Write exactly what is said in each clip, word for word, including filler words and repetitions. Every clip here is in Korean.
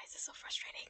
is this so frustrating?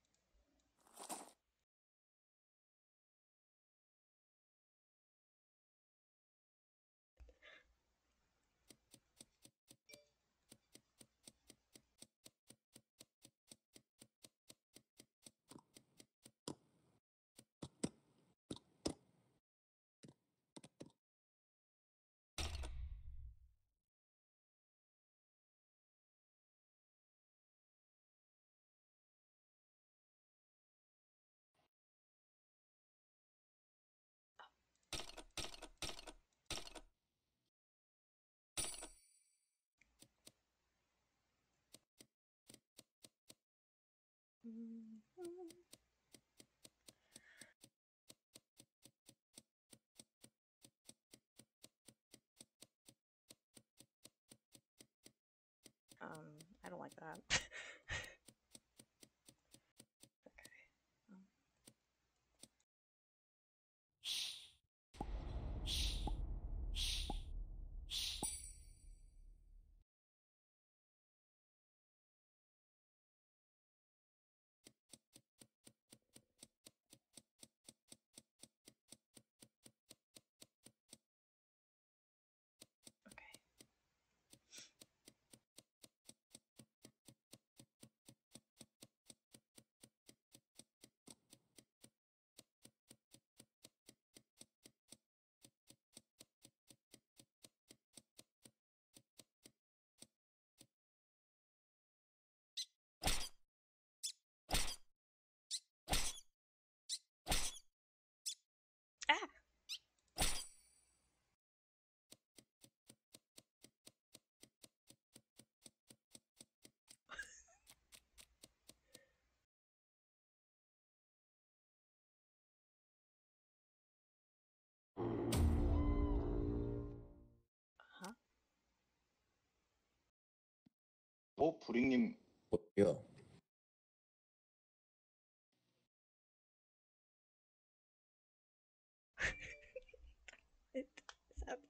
Um, I don't like that. Okay. Um. Okay. Ah! Huh? 어, 부링님. 뭐요? It is happening.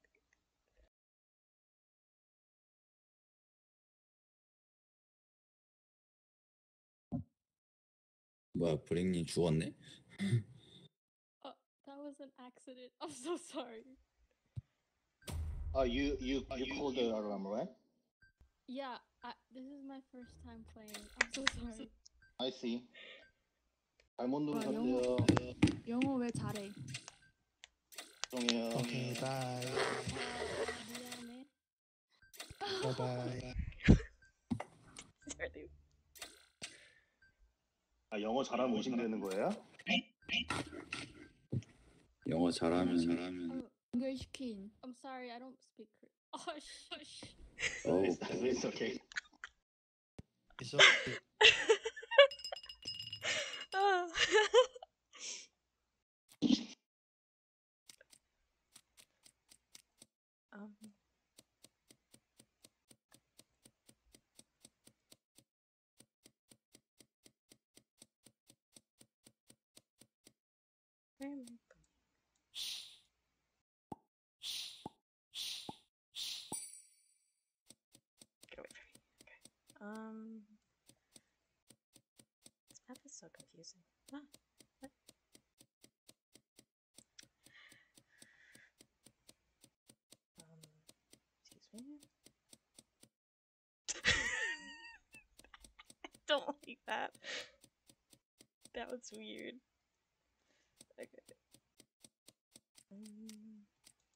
뭐야, 브랭님 죽었네? Uh, that was an accident. I'm so sorry. Uh, you you you called the alarm, right? Yeah, I, this is my first time playing. I'm so sorry. I see. 잘못 와, 누르셨대요. 영어 왜 잘해? 죄송해요. Okay, bye. 아, 미안해. Bye bye. Sorry. 아, 영어 잘하면 의심되는 거예요? 영어 잘하면 잘하면 English King. I'm sorry, I don't speak Korean. Oh, shush. 어우, It's, it's okay. It's okay. Oh. um. Where am I going? Get away from me. Okay. Um. This map is so confusing. Ah, what? Um. Excuse me. I don't like that. That was weird. Okay. Um.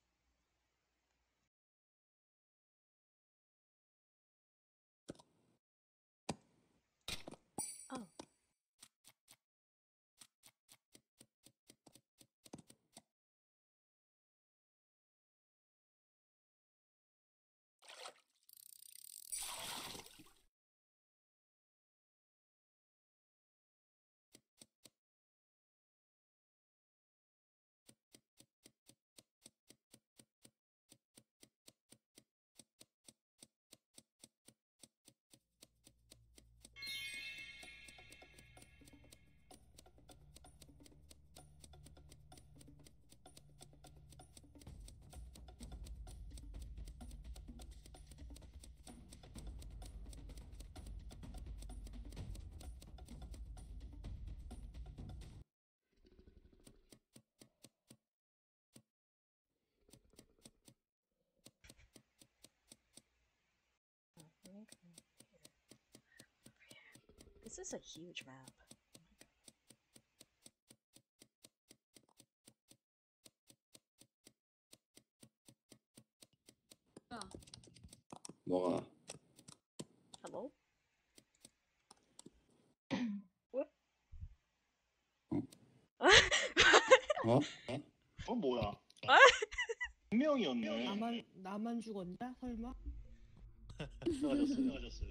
Oh. This is a huge map. 야, 뭐가? Hello? What? 어? 어 뭐야? 아? 분명이었네. 나만 나만 죽었냐? 설마? 떨어졌어요. 떨어졌어요.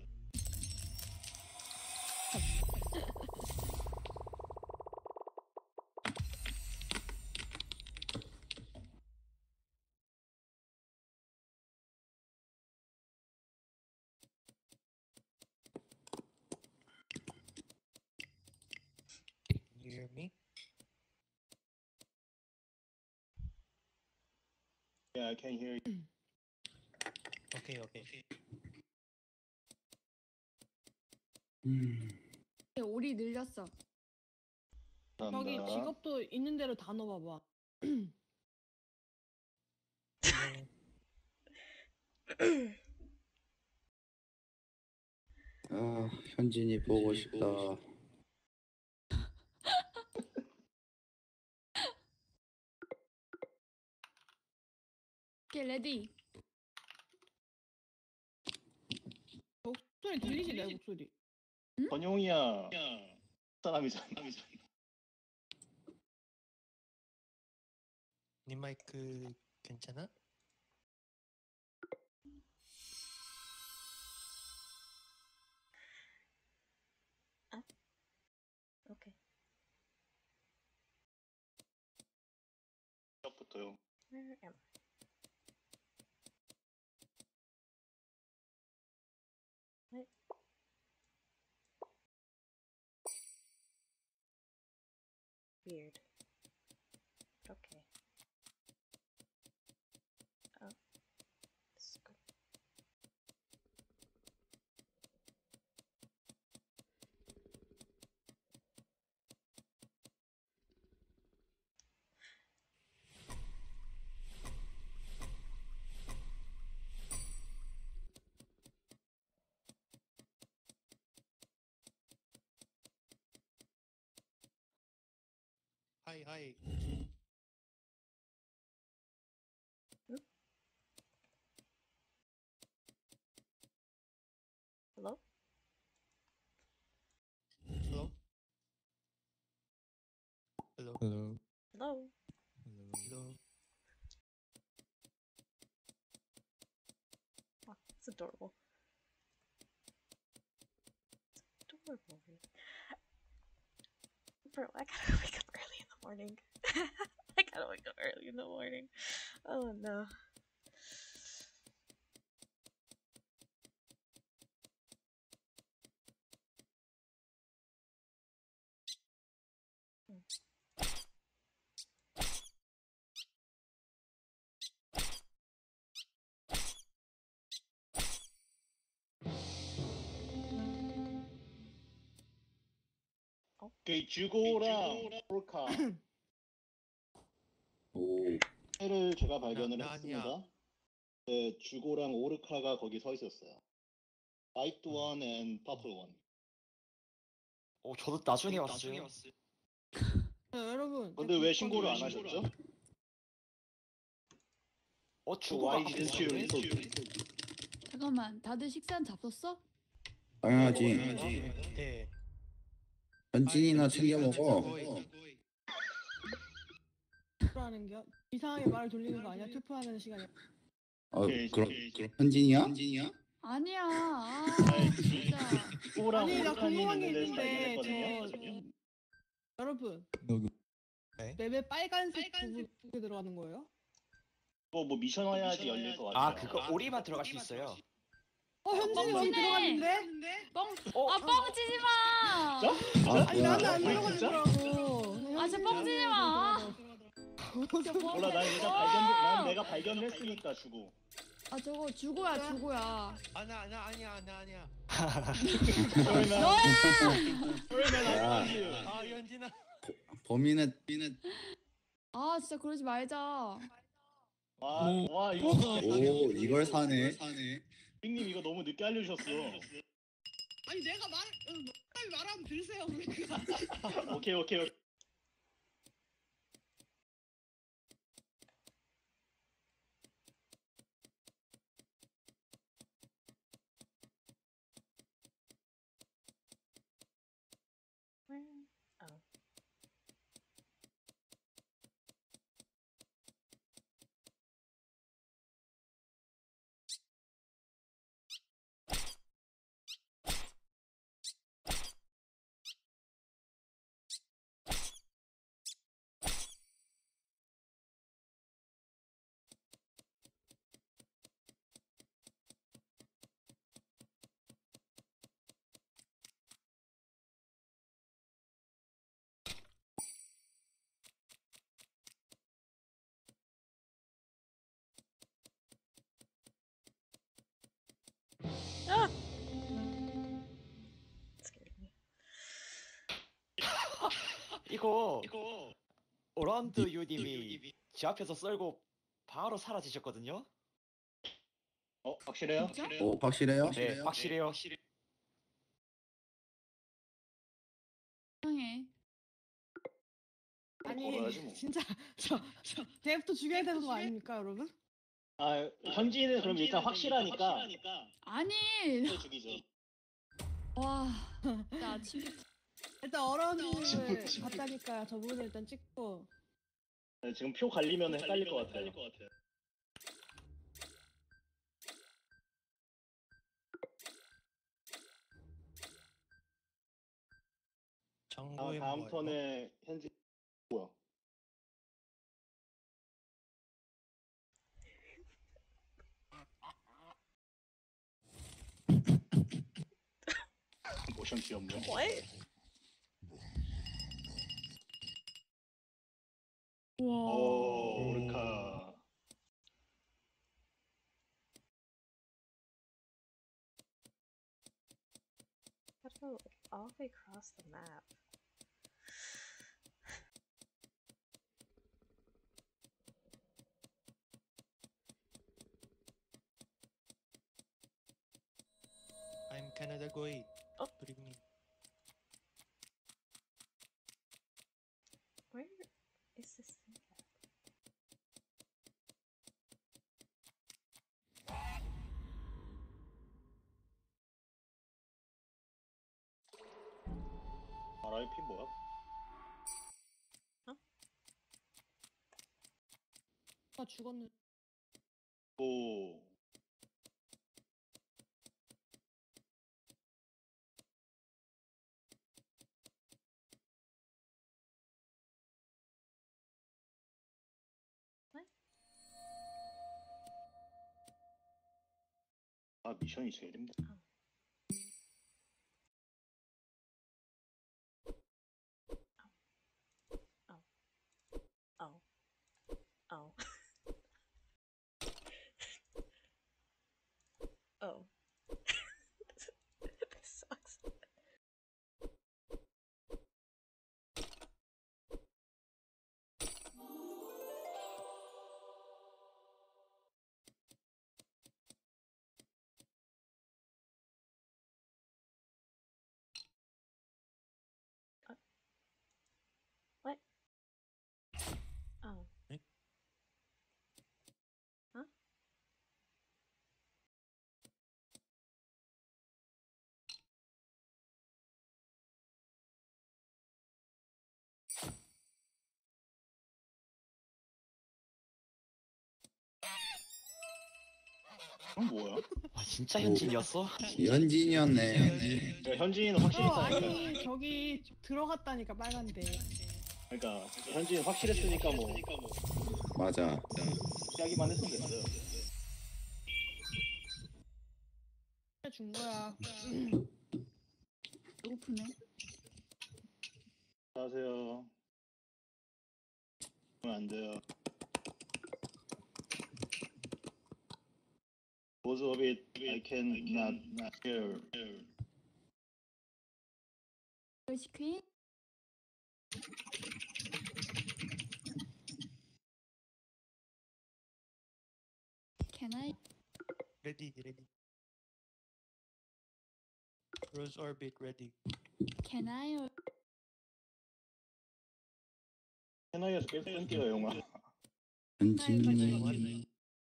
You hear me? Yeah, I can hear you. Okay, okay. 음. 오리 늘렸어. 저기 감사합니다. 직업도 있는 대로 다 넣어봐봐. 아, 현진이 보고 싶다. 오케이, 레디. 목소리 들리지 내 목소리. 권용이야. 사람이잖아. 네 마이크 괜찮아? Okay. 시작부터요. Where am I? What? Weird. Okay. Oh. Let's go. 하이 하이. Hello? Hello? Hello? Hello. Hello? Hello? Oh, it's adorable. It's adorable. Bro, I gotta wake up early in the morning. I gotta wake up early in the morning. Oh no. 그 주고랑 폴카 오, 를 제가 발견을 나- 나 아니야. 했습니다. 그 주고랑 오르카가 거기 서 있었어요. 화이트 원 앤 퍼플 원. 어, 저도 나중에 왔어요. 자, 여러분. 근데 왜 신고를 안 하셨죠? 어, 주고가 Why didn't you 아프네. report? 잠깐만, 다들 식사는 잡섰어? 당연하지. 네. 현진이나 챙겨 먹어. 투표하는 게 이상하게 말을 돌리는 거 아니야? 투표하는 시간에. 어, 오케이, 그럼 오케이, 오케이. 현진이야? 현진이야? 아니야. 아, 아이, 진짜. 주고랑 아니 나 오르카님 궁금한 게 있는데 있는데 발견했거든요. 저 여러분 누구? 맵에 빨간색 부분 두개 들어가는 거예요? 그거 뭐 미션 해야지 열릴 것 같아요. 아, 그거 오리만 들어갈 수 있어요. 어 현진이 여기 뻥치네. 들어갔는데? 뻥. 어, 아, 뻥치지 마. 진짜? 아, 아니 뭐야? 나는 안 아, 진짜? 들어가더라고. 아, 진짜 뻥치지 마. 몰라, 난 내가 발견, 난 내가 발견을 했으니까 주고. 아, 저거 주고야, 주고야. 아나 아나 아니야 아나 아니야. 그러면 너야. 그러면 야. 아니지. 아 연진아. 범인은 범인은 아, 진짜 그러지 말자. 와, 오. 와 이거 오, 이걸 사네. 빅님 이거 너무 늦게 알려주셨어. 아니 내가 말 응, 빨리 말하면 들으세요. 그러니까. 오케이 오케이 오케이. Where? Oh. Ah! Scared me. 이거 오란드 유님이 제 앞에서 썰고 바로 사라지셨거든요. 어 확실해요? 오 확실해요? 네, 확실해요. 이상해. 아니 걸어야지 뭐. 진짜 저저 대부터 죽여야 되는 거 아닙니까 여러분? 아 현지는 그럼 일단 확실하니까 아니. 또 죽이죠. 와. 나 아침부터 일단 어려운 질문을 지금- 봤다니까 저 부분을 일단 찍고. 네, 지금 표 갈리면 헷갈릴 것 같아요. 아, 정보에 다음 뭐예요? 턴에 현지 뭐야? 모션 귀엽네. What? 우와. 오 오르카. How to go all the way across the map? I'm Canada Goy. Oh. Good evening. Where is this thing at? 알아이피 뭐야? 나 죽었는. 오. 아 미션이 제일 힘들어. Oh. Oh. Oh. This sucks. Uh, what? Oh. Eh? Huh? 그럼 뭐야? 와, 진짜 현진이었어? 현진이었네. 그러니까 현지인은 어 확실했다니까. 아니 저기 들어갔다니까 빨간데. 그러니까 현지인 확실했으니까 뭐 맞아. 피하기만 했으면 됐어요. 준 거야. 배고프네. 안녕하세요. 그러면 안 돼요. Most of it I can not not hear. Which queen? Can I? Ready, ready. Rose orbit ready. Can I? Or... 해나이에서 계속 끊겨요 영화. 현진님.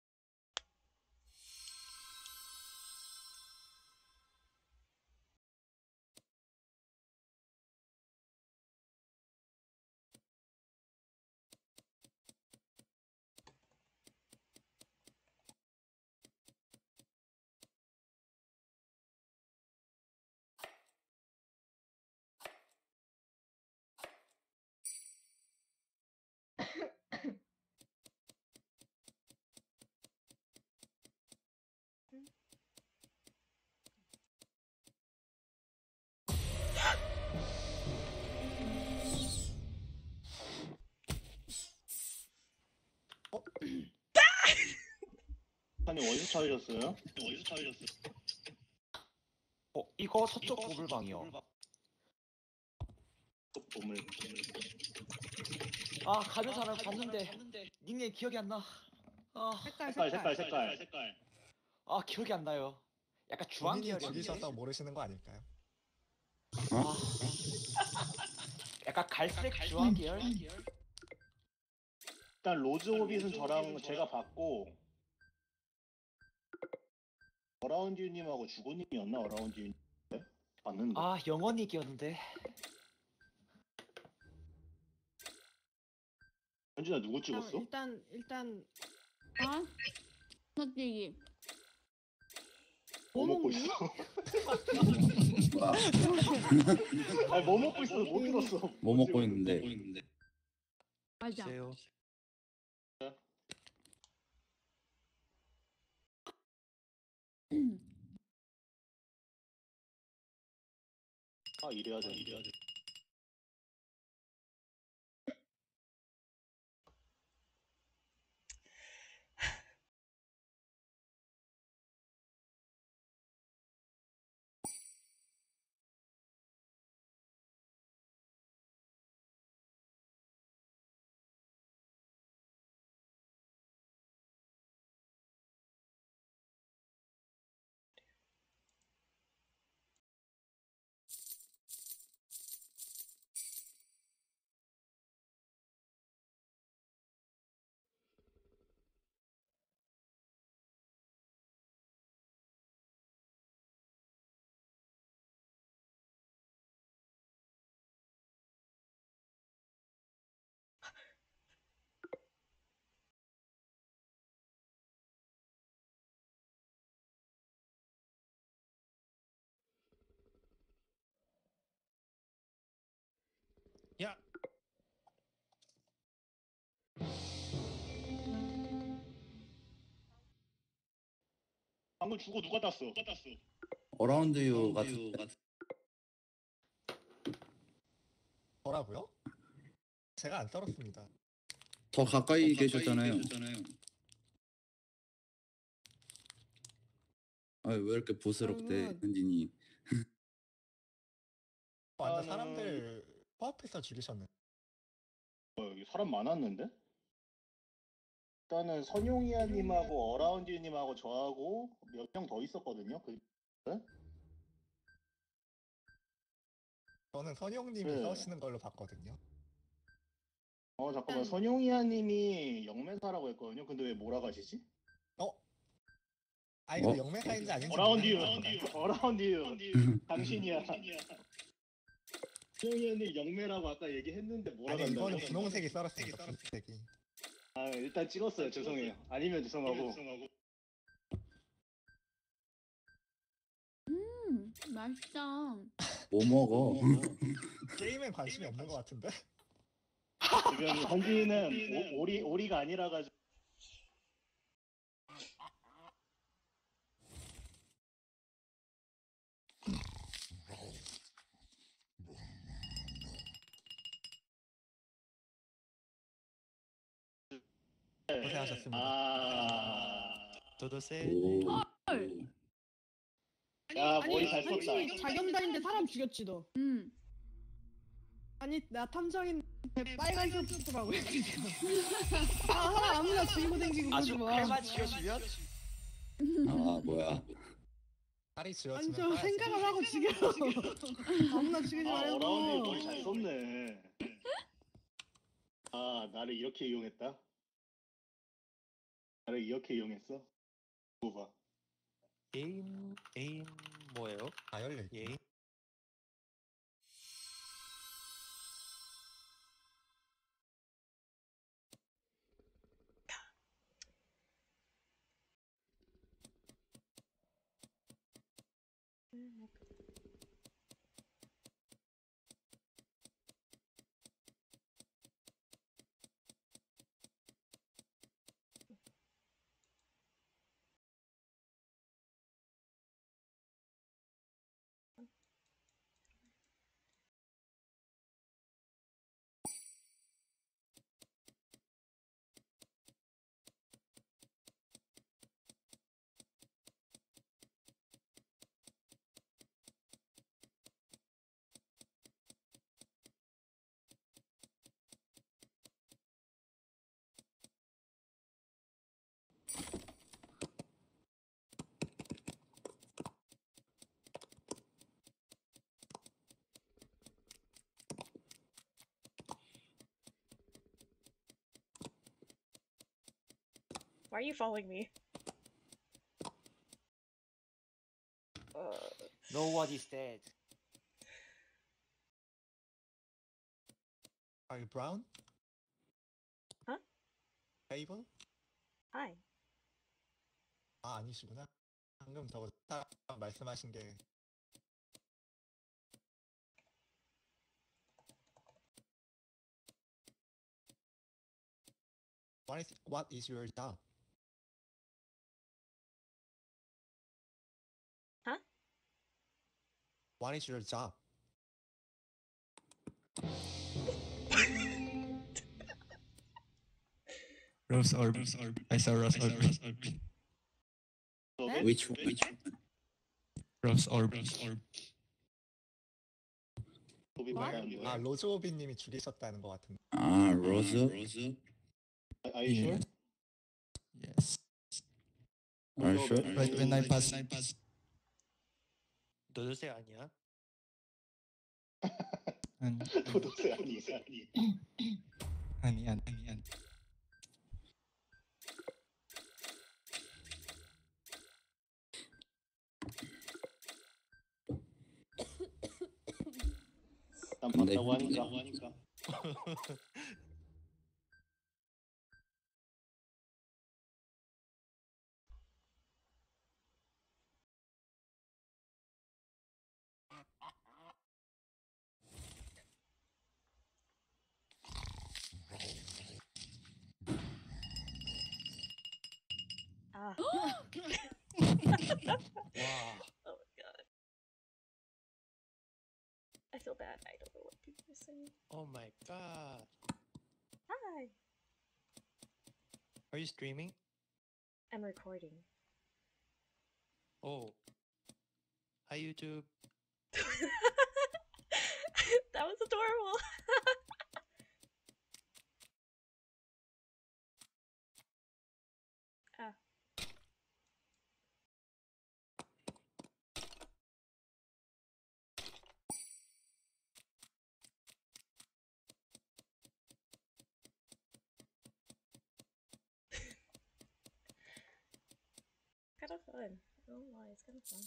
아니 어디서 찾으셨어요? 어디서 찾으셨어요? 어 이거 서쪽 보물방이요. 보물. 아 가는 사람 봤는데 닉네임 기억이 안 나. 아, 색깔 색깔 색깔. 색깔 색깔 색깔. 아 기억이 안 나요. 약간 주황 본인이 계열이었는데. 죽이셔서 모르시는 거 아닐까요? 아, 약간 갈색 주황 계열. 일단 로즈 오빗은 저랑 제가 봤고 어라운드님하고 주고님이었나 어라운드님 봤는데. 아 영원히 기었는데. 현진아 누구 그럼 찍었어? 일단 일단 아? 건너뛰기. 뭐 먹고 있어? 뭐야? 아니 뭐 먹고 있어? 못 들었어. 뭐 먹고 있는데? 맞아. 주세요. 아 이래야 돼 이래야 돼. 야. 방금 주고 누가 땄어? 누가 땄어? 어라운드 유 같은. 뭐라고요? 제가 안 떨었습니다. 더 가까이 계셨잖아요. 아 왜 이렇게 보스럽대 그러면- 현진이? 완전 나는- 사람들 코앞에서 죽이셨네. 어, 여기 사람 많았는데? 일단은 선용이야님하고 어라운드님하고 저하고 몇 명 더 있었거든요. 그 저는 선영님이 네. 싸우시는 걸로 봤거든요. 어 잠깐만 일단- 선용이야님이 영매사라고 했거든요. 근데 왜 몰아가시지? 어? 아니 근데 어? 영매사인지 아닌지 어라운드유, 모르겠는데. 어라운드유, 당신이야. 선용이야님 영매라고 아까 얘기했는데 아니 몰아간다고. 이거는 분홍색이 썰었습니다. 분홍색이. 아 일단 찍었어요. 죄송해요. 아니면 죄송하고. 음, 맛있다. 뭐 먹어? 게임에 관심이 없는 것 같은데? 지금 현지는 오- 오리 오리가 아니라 가지고. 고생하셨습니다. 아. 도도새. 오. 헐. 야 아니 머리 잘 썼다. 아니 자경단인데 사람 죽였지 너. 음. 아니 나 탐정인데 빨간색 붙더라고. 아 사람 아무나 죽이고 댕기고 그러지 아주 마. 칼만 지어주면. 아 뭐야? 딸이 아니 지어지면 저 따야지. 생각을 하고 죽여. 아무나 죽이지 아 말고. 어라운드 머리 잘 썼네. 아 나를 이렇게 이용했다. 나를 이렇게 이용했어. 뭐봐. 에임 에임 뭐예요? 다 열려 있고. 에임 음, Why are you following me? Uh, Nobody's dead. Are you brown? Huh? Fable? hi. 아 아니시구나. 방금 더 딱 말씀하신 게 What is what is your job? Huh? What is your job? Rose Orb. I saw Rose Orb. 너네? Which one? Which Rose Orb. 도비 말하는 아 거야? 로즈오비님이 죽이셨다는 것 같은데. 아 로즈? Are you sure? Yes. Are you sure? Right when I pass. 도도새 아니야? 아니 도도새 아니야. 아니 아니 아니 아니. 난 네. 봤다고 하니까. Ah. 와. Oh my god. I feel bad. I don't know what people are saying. Oh my god. Hi. Are you streaming? I'm recording. Oh. Hi YouTube. That was adorable. Ah. Kind of fun. I don't know why, it's kind of fun.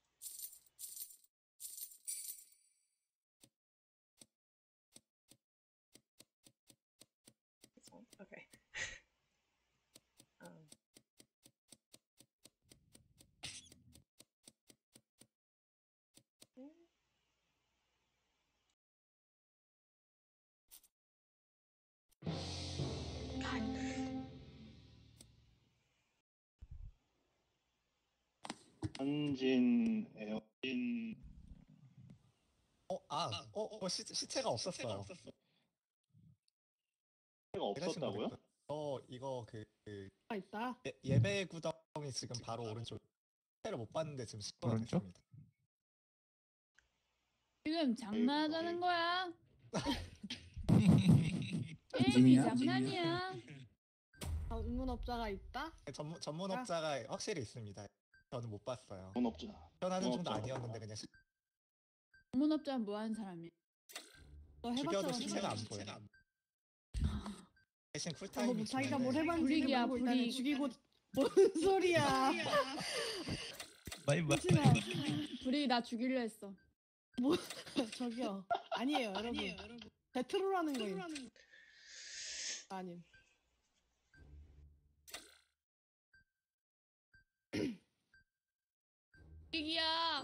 This one? Okay. um. mm. God. 한진 에어진 어, 아, 어, 어, 시, 시체가 없었어요. 가 제가 없었다고요? 지금 어, 이거 그, 그 아 있다. 예, 예배 구덩이 지금 바로 오른쪽. 시체를 못 봤는데 지금 시체가 오른쪽? 됐습니다. 지금 장난하자는 거야? 게임이 진이야? 장난이야. 아, 응원업자가 있다. 전문 전문업자가 확실히 있습니다. 저는 못 봤어요. 돈 없잖아. 태어나는 돈 중도 없잖아. 아니었는데 그냥 시- 문업자는 뭐 하는 사람이야? 너 죽여도 해봤잖아. 시체가 안 보여. 대신 어, 쿨타임이 뭐 자기가 기는데 뭘 해봤는지 불이익이야, 모르고 일단은 불이익. 죽이고 뭔 소리야? 바이바이. 현진아, 불이 나 죽이려 했어. 저기요. 아니에요, 여러분. 제 트롤하는 거예요. 아님. 불이익이야.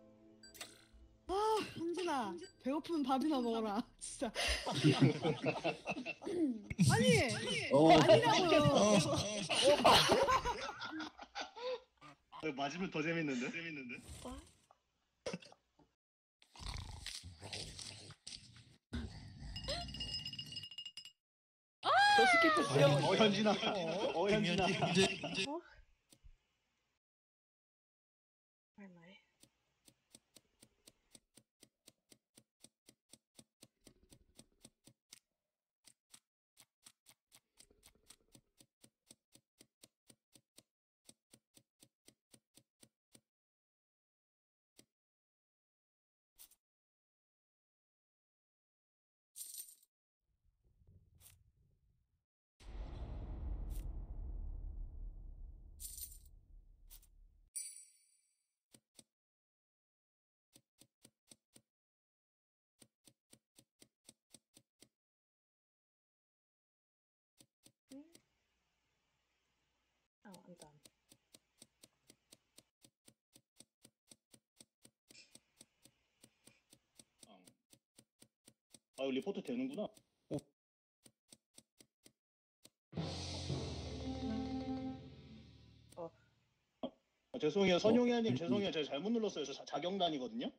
아, 현진아, 배고프면 밥이나 먹어라. 진짜. 아니, 어, 아니라고요. 어, 맞으면 더 재밌는데? 재밌는데? 저 스킵 했어요. 어 현진아. 어 현진아. Where am I? Oh, I'm done. 아 이거 리포트 되는구나. 어. 아, 죄송해요 선용이아님 죄송해요 제가 잘못 눌렀어요. 저 자, 자경단이거든요.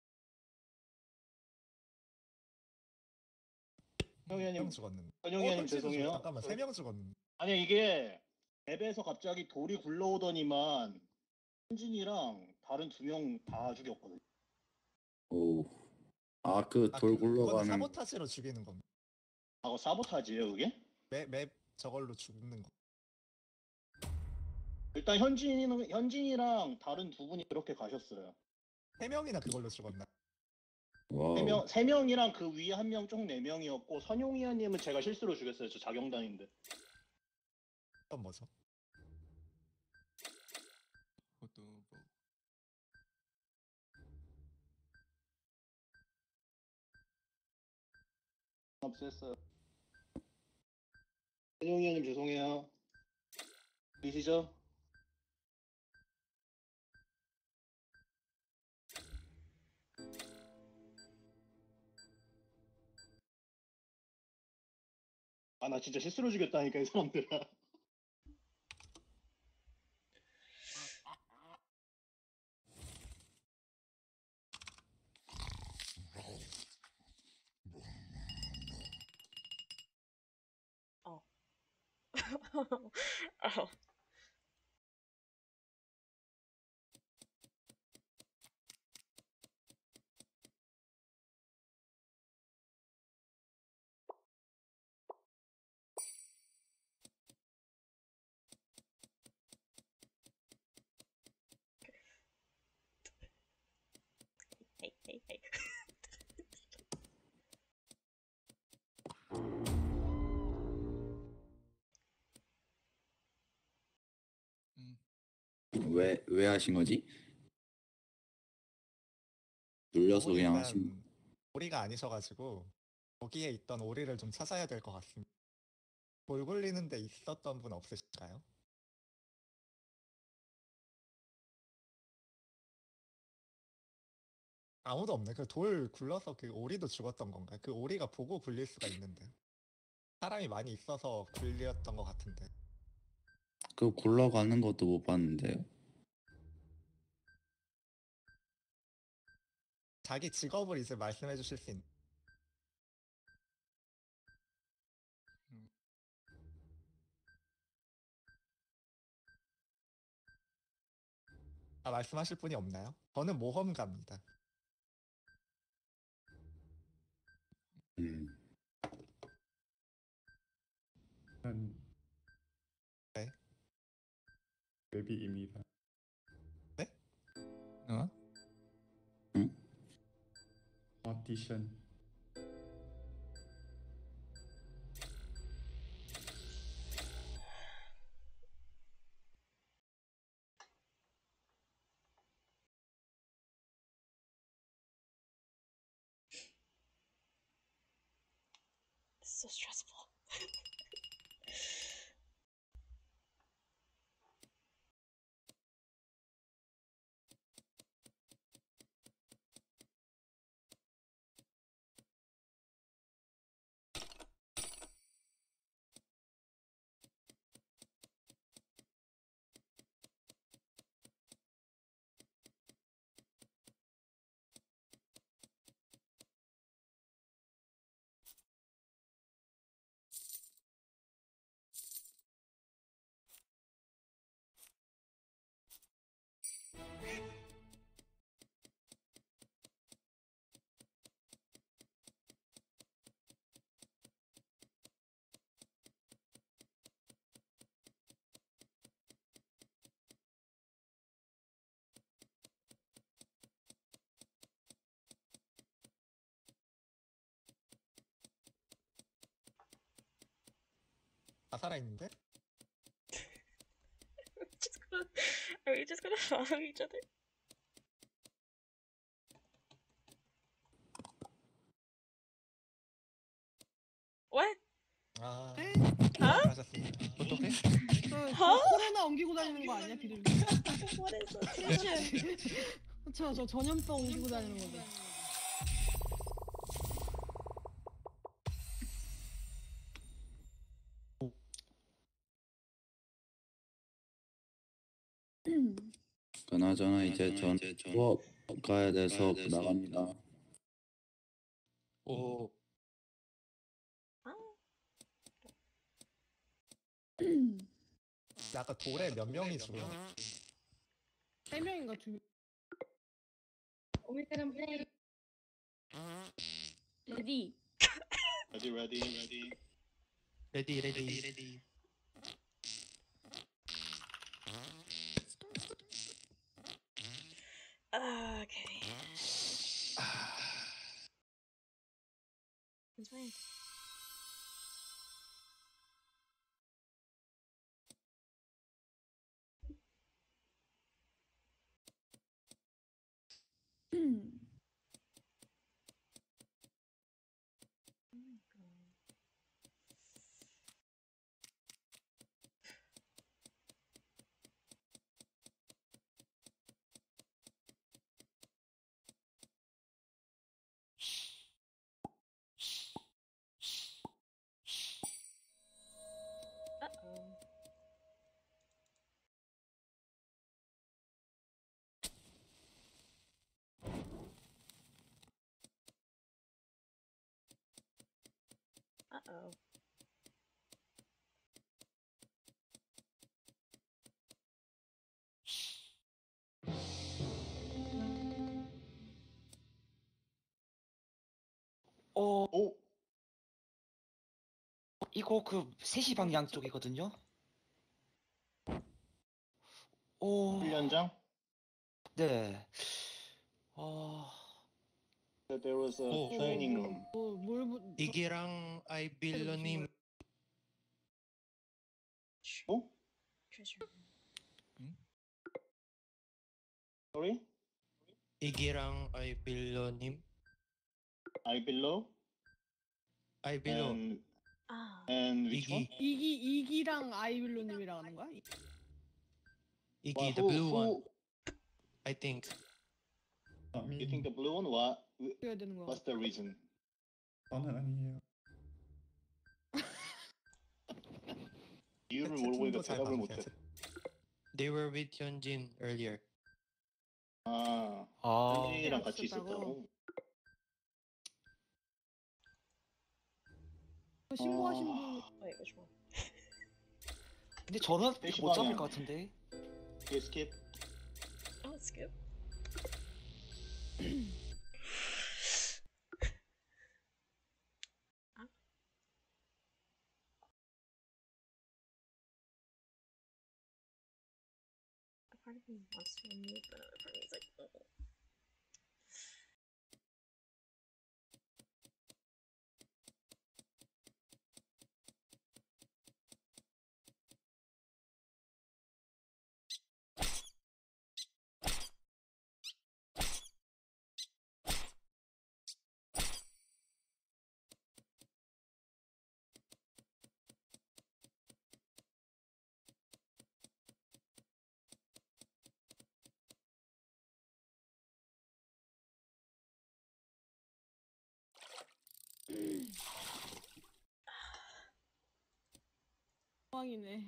명 선용이아님 죽었는데. 선용이아님 어, 죄송해요. 잠깐만 세 명 죽었는데. 아니 이게 앱에서 갑자기 돌이 굴러오더니만 현진이랑 다른 두 명 다 죽였거든요. 오. 아, 그 아, 돌 그, 그거는 굴러가는. 사보타지로 죽이는 겁니다. 아 그거 사보타지예요 그게? 맵, 맵 저걸로 죽는 거. 일단 현진이는 현진이랑 다른 두 분이 그렇게 가셨어요. 세 명이나 그걸로 죽었나? 와우. 세 명 세 명이랑 그 위에 한 명 총 네 명이었고 선용이아님은 제가 실수로 죽였어요. 저 자경단인데. 그건 뭐죠? 호두보. 없앴어요. 선용이아님 죄송해요. 보이시죠? 아 나 진짜 실수로 죽였다니까 이 사람들아. Oh. Hey, hey, hey. 왜, 왜 하신 거지? 눌려서 그냥 하신. 오리가, 오리가 아니셔가지고 거기에 있던 오리를 좀 찾아야 될 것 같습니다. 돌 굴리는데 있었던 분 없으실까요? 아무도 없네. 그 돌 굴러서 그 오리도 죽었던 건가요? 그 오리가 보고 굴릴 수가 있는데 사람이 많이 있어서 굴렸던 것 같은데. 그 굴러가는 것도 못 봤는데요. 자기 직업을 이제 말씀해 주실 수 있는. 아, 말씀하실 분이 없나요? 저는 모험가입니다. 음. 한 네. 웹이입니다. audition. This is so stressful. 다 살아있는데? just gonna, are we just gonna follow each other? What? 아, 네? 수고하셨습니다. 어떻게? 저, 저 어? 코로나 옮기고 다니는 거 아니야 비둘기? What is audition? 그쵸, 저 전염병 옮기고 다니는 거죠. 그나저나 이제 전 수업 가야 돼서 나갑니다. 오, 아까 돌에 몇 명이 죽어? 세 명인가 두 명. 레디. Ready, ready, ready. 레디 레디 레디. Okay. It's fine. Uh-oh. Uh-oh. 어, 오! 이거 그 세 시 방향 쪽이거든요. 오, 훈련장? 네. 어, That there was a 오, training room. 뭐, 뭘 보- 이기랑 아이빌러님 어? Treasure. Sorry? 이기랑 아이빌러님 아이빌로? 아이빌러 And, Ah. and which one? 이기 이기 이기랑 아이빌로님이랑 하는 거야? 이기 Well, the who, blue one who, I think. Not me. you think the blue one? What? 어떻게 되는 거야? What's the reason? 저는 아니에요. 이유를 모르고 채팅도 잘 대답을 봐주세요. 못해. They were with 현진 earlier. 아, 아, 현진이랑 같이 있었다고? 있었다고? 그 신고하신 분 Wait, which one? 근데 저는 세 시 못 잡을 방향. 것 같은데. You skip? Oh, skip. Ah. A part of me wants to remove, but another part of me is like, oh. 상황이네.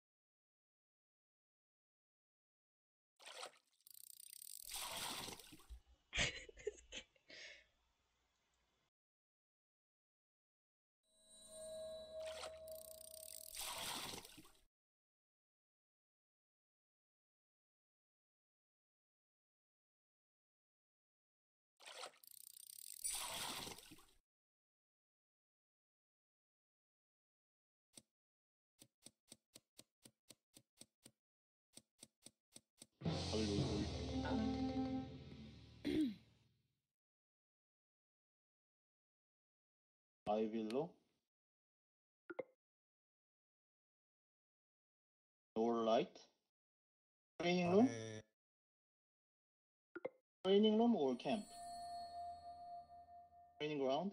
아이빌로 Door light training room 아래 training room or camp training ground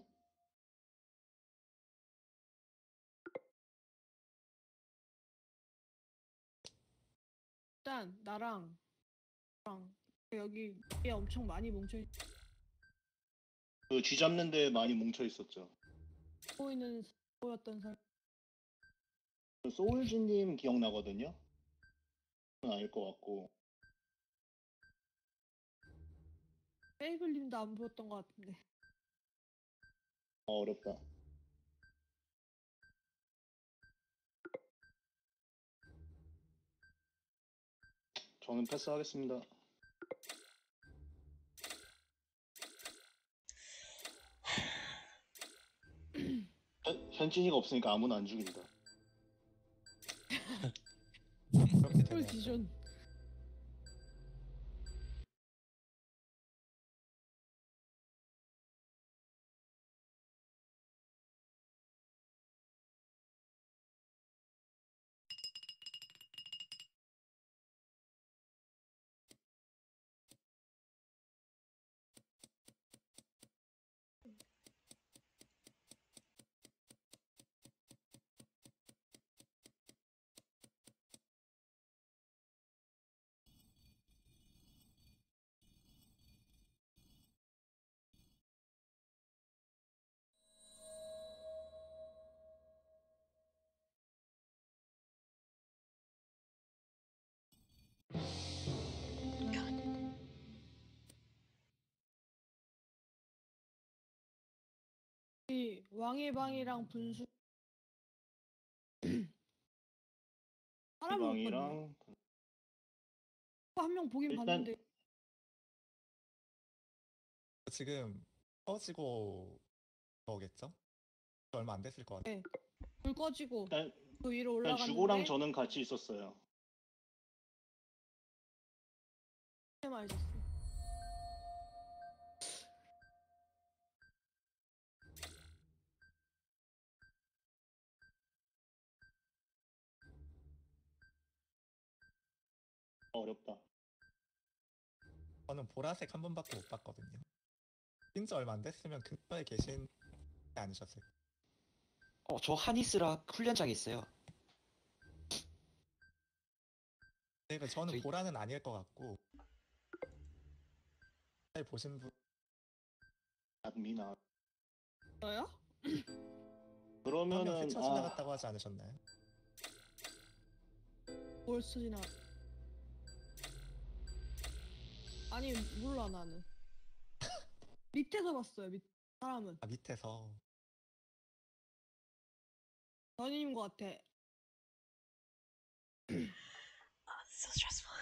일단 나랑 나랑 여기 에 엄청 많이 뭉쳐 그 쥐 잡는데 많이 뭉쳐 있었죠. 보이는 보였던 사람. 소울즈님 기억나거든요. 그건 아닐 것 같고 페이글님도 안 보였던 것 같은데. 어, 어렵다. 저는 패스하겠습니다. 현- 현진이가 없으니까 아무나 안 죽인다. 그렇게 꿀 되네요. 디존. 이 왕의 방이랑 분수 사람을 못 봤네. 이방이랑 한 명 보긴 일단- 봤는데 지금 꺼지고 거겠죠? 얼마 안 됐을 것 같아요. 불 꺼지고 일단, 그 위로 일단 올라갔는데 주고랑 저는 같이 있었어요. 많이 졌어. 어렵다. 저는 보라색 한 번밖에 못 봤거든요. 뛴지 얼마 안 됐으면 근처에 계신 게 아니셨을까요? 어, 저 하니스라 훈련장에 있어요. 네, 그 저는 저희- 보라는 아닐 것 같고 잘 보신 분 미나. 저요? 한 명 그러면은 스쳐 아, 지나갔다고 하지 않으셨나요? 뭘 쓰지나. 아니 몰라 나는. 밑에서 봤어요. 밑 사람은 아 밑에서 전인인 것 같아. Oh, so stressful.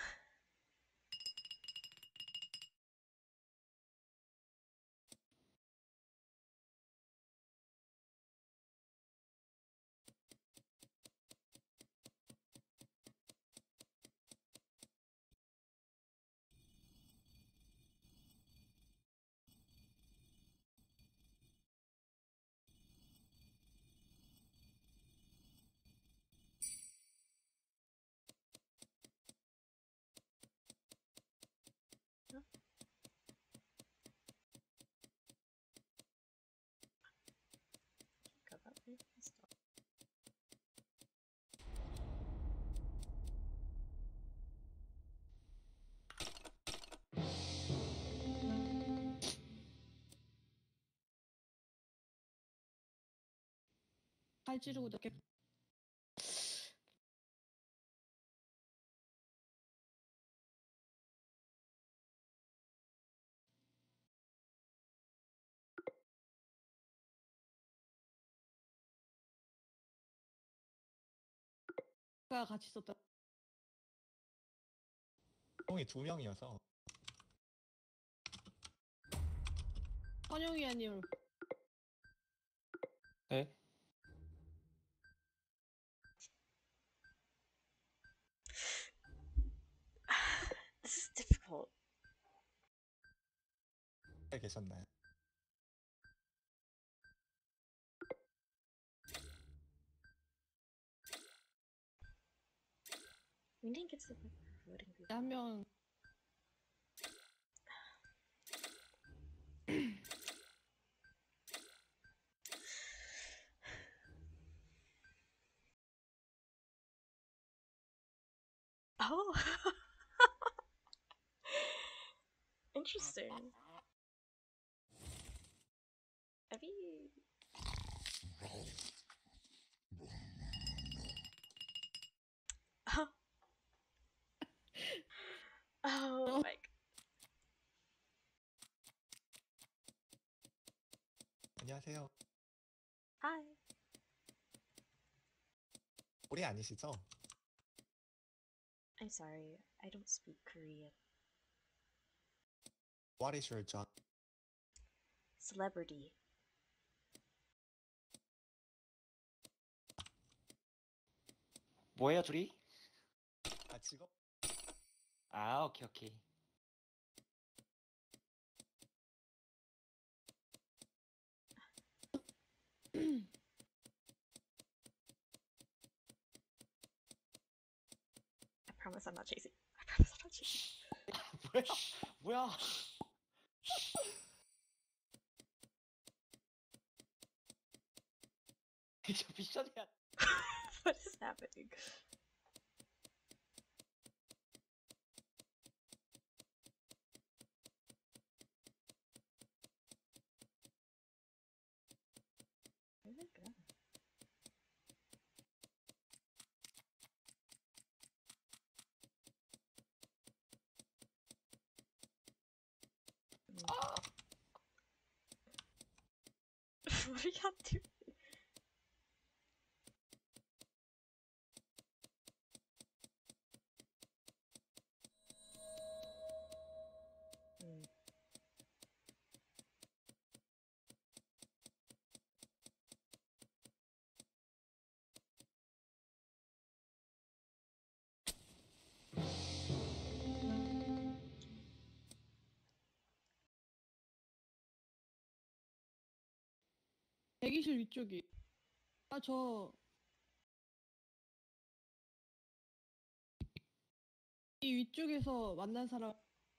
칼 찌르고 늦게 가 같이 있었다. 형이 두 명이어서 선영이 아니면 네? This is difficult. 계셨나요? We didn't get to the point where we're voting people. 한 명 Oh. Interesting. Abby. Oh. Oh my. 안녕하세요. Hi. 우리 아니시죠? I'm sorry. I don't speak Korean. What is your job? Celebrity. 뭐예요 둘이? 아 직업? 아 오케이 오케이. I promise I'm not chasing. I promise I'm not chasing. 뭐야 뭐야? 저 미션이야. What is happening? Where'd it go? What are y'all doing? Hmm. 대기실 위쪽이. 아 저 이 위쪽에서 만난 사람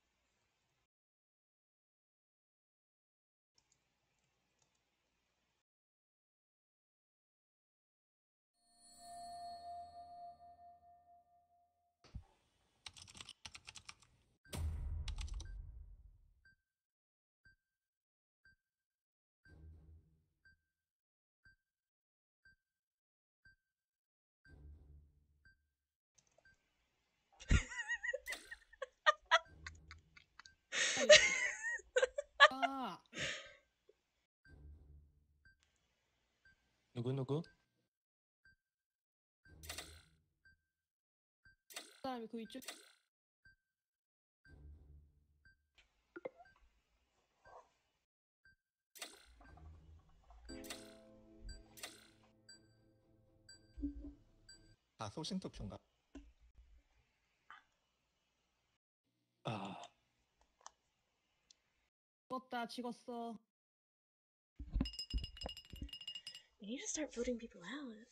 아 누구 누구? 사람이 그 위쪽 아 소신 투표인가? 아 찍었다 찍었어. We need to start voting people out.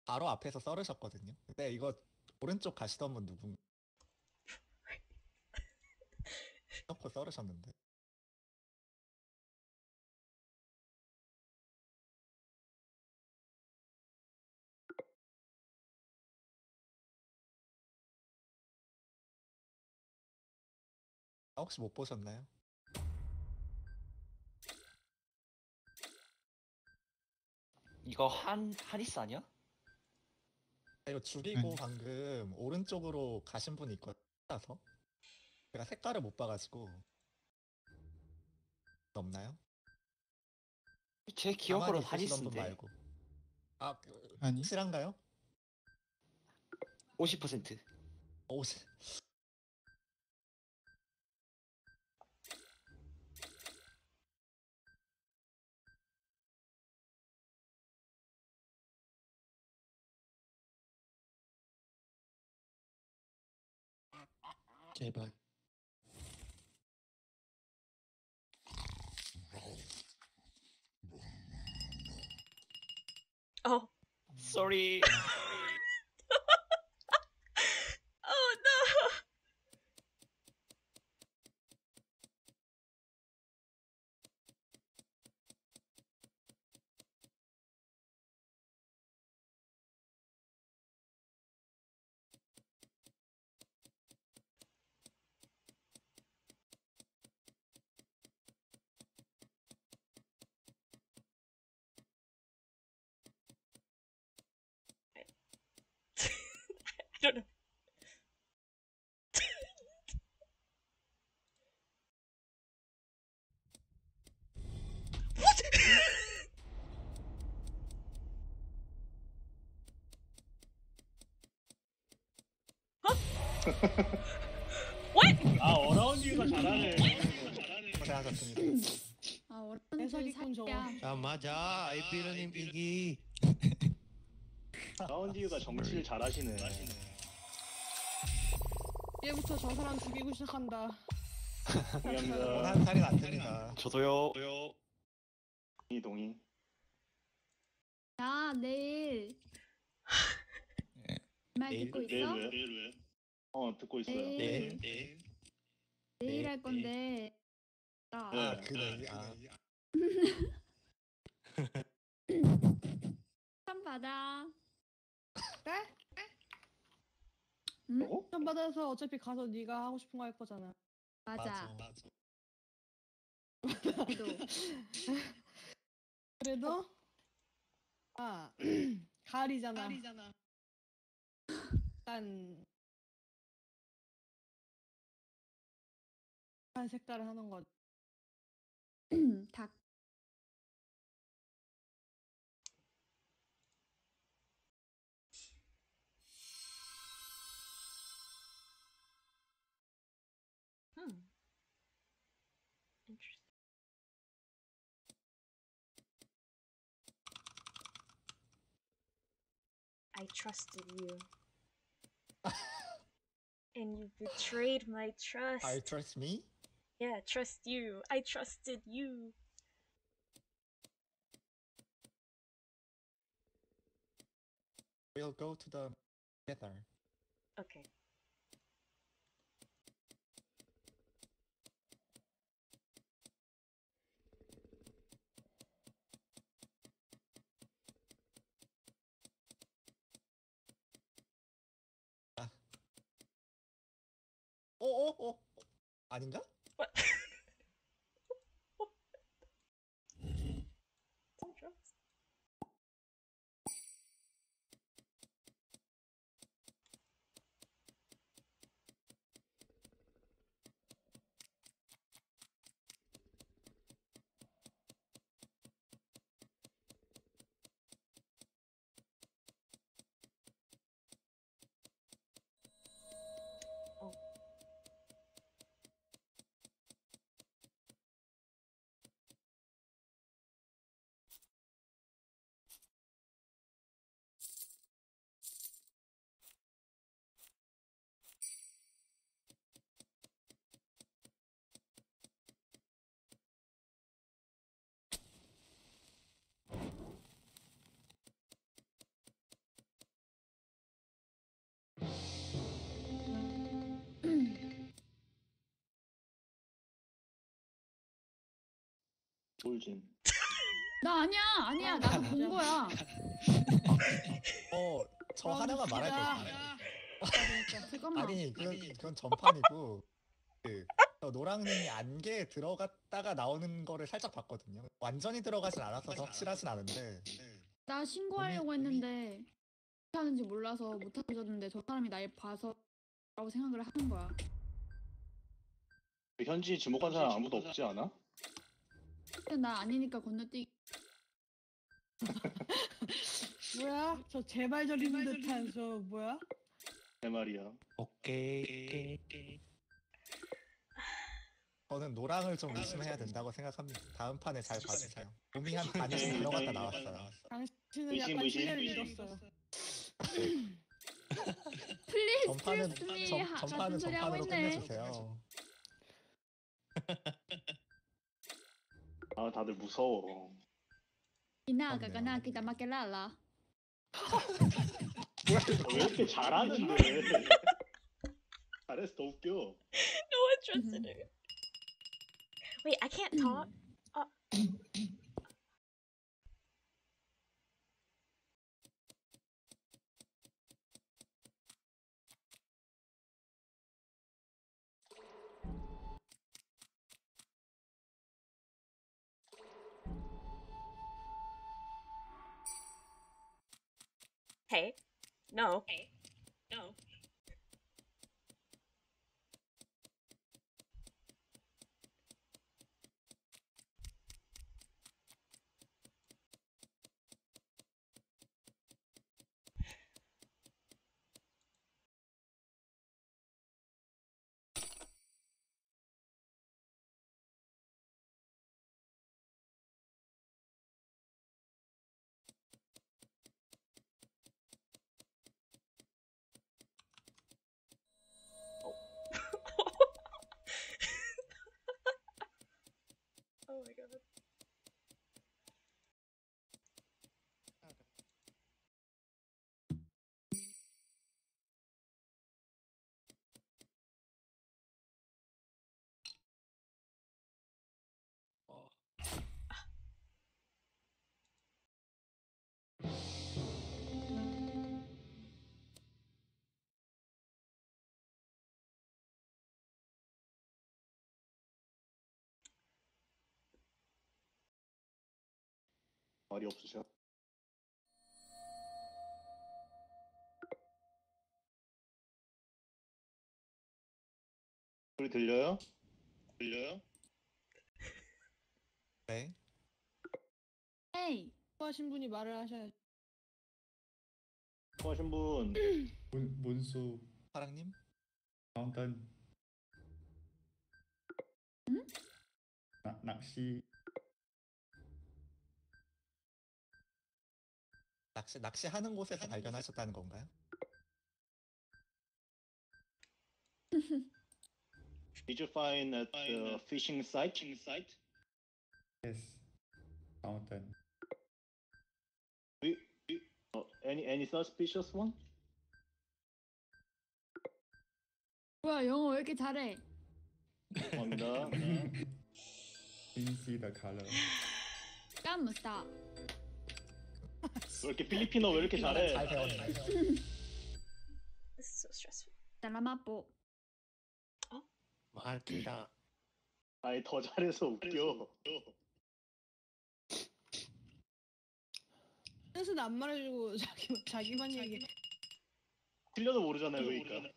바로 앞에서 썰으셨거든요. 근데 이거 오른쪽 가시던 분 누군? 넣고 썰으셨는데. 아, 혹시 못 보셨나요? 이거 한 한이스 아니야? 아, 이거 죽이고 아니. 방금 오른쪽으로 가신 분이 있거든요. 서 제가 색깔을 못 봐가지고. 없나요? 제 기억으로 가만히 있으시던 분 한이스인데 말고. 아, 그, 아니. 확실한가요? 오십 퍼센트. 오, 시- 제발. Oh. Sorry. Oh no. I don't know. What? What? 아 어라운드 뷰가 잘하네. 고생하셨습니다. 아, 어려운 해석이꾼 저거. 사기야. 자 맞아. 아이비르님 이기. 어라운드 뷰가 정치를 잘하시네. 이제부터 저 사람 죽이고 시작한다. 동의합니다. 원하는 살인 안 됩니다. 저도요. 동의 동의. 야, 내일. 말 내일? 듣고 내일 있어? 왜? 내일 왜? 어 듣고 있어요. 내일. 네. 내일 네, 할 건데. 나. 네. 아, 그래. 아, 참 받아. 네? 응? 어? 천 받아서 어차피 가서 네가 하고 싶은 거 할 거잖아. 맞아. 맞아. 그래도. 그래도 아 가을이잖아. 가을이잖아. 약간 한 색깔을 하는 거. 닭. Hmm. Interesting. I trusted you. And you betrayed my trust. I trust me? Yeah, trust you. I trusted you. We'll go to the together. Okay. 어, 어, 어. 아닌가? What? Some drugs. Oh. 돌진. 나 아니야 아니야 나도 본 거야. 어, 저 아, 하나만 말할 거 진짜. 있어요. 잠깐만. 아니, 그건, 그건 전판이고, 그, 저 노랑님이 안개에 들어갔다가 나오는 거를 살짝 봤거든요. 완전히 들어가진 않았어서 확실하진 않은데, 나 신고하려고 했는데 못하는지 몰라서 못하졌는데 저 사람이 날 봐서 라고 생각을 하는 거야. 현지 지목한 사람 아무도 없지 않아? 근데 나 아니니까 건너뛰기. 뭐야? 저 제발 저리는 듯한 저 뭐야? 내 말이야. 오케이. 저는 노랑을 좀 의심해야 된다고 생각합니다. 다음 판에 잘 봐주세요. 도미 한 반씩 들어갔다 나왔어요. 당신은 의심, 약간 의심. 신뢰를 잃었어요. 플리즈 전판은, 트루스미 전, 같은 전판은 소리 하고 전판으로 있네. 끝내주세요. 아 다들 무서워. 이나가가 나기다 마켈랄라. 왜 이렇게 잘하는데? 잘해서 더 웃겨. No one trusted her. Wait, I can't talk. Uh, hey, no. Hey, no. Oh my god. 말이 없으셔. 소리 들려요? 들려요? 네. 에이. 하신 분이 말을 하셔야죠. 수고하신 분. 문, 문수 사랑님? 파운틴. 응? 낚, 낚시. 낚시, 낚시하는 곳에서 발견하셨다는 건가요? Did you find at the fishing site? site? Yes. 파운틴. We, we, uh, any any suspicious one? 뭐야 영어 왜 이렇게 잘해? 감사합니다. Didn't see the color. 까무스타. 왜 이렇게 필리핀어 왜 이렇게 잘해? 잘 배웠네. This is so stressful. 달라마뽀. 말기다. 아니 더 잘해서 웃겨. 뜻은 안 말해주고 자기 자기만 얘기. 틀려도 모르잖아요, 그러니까.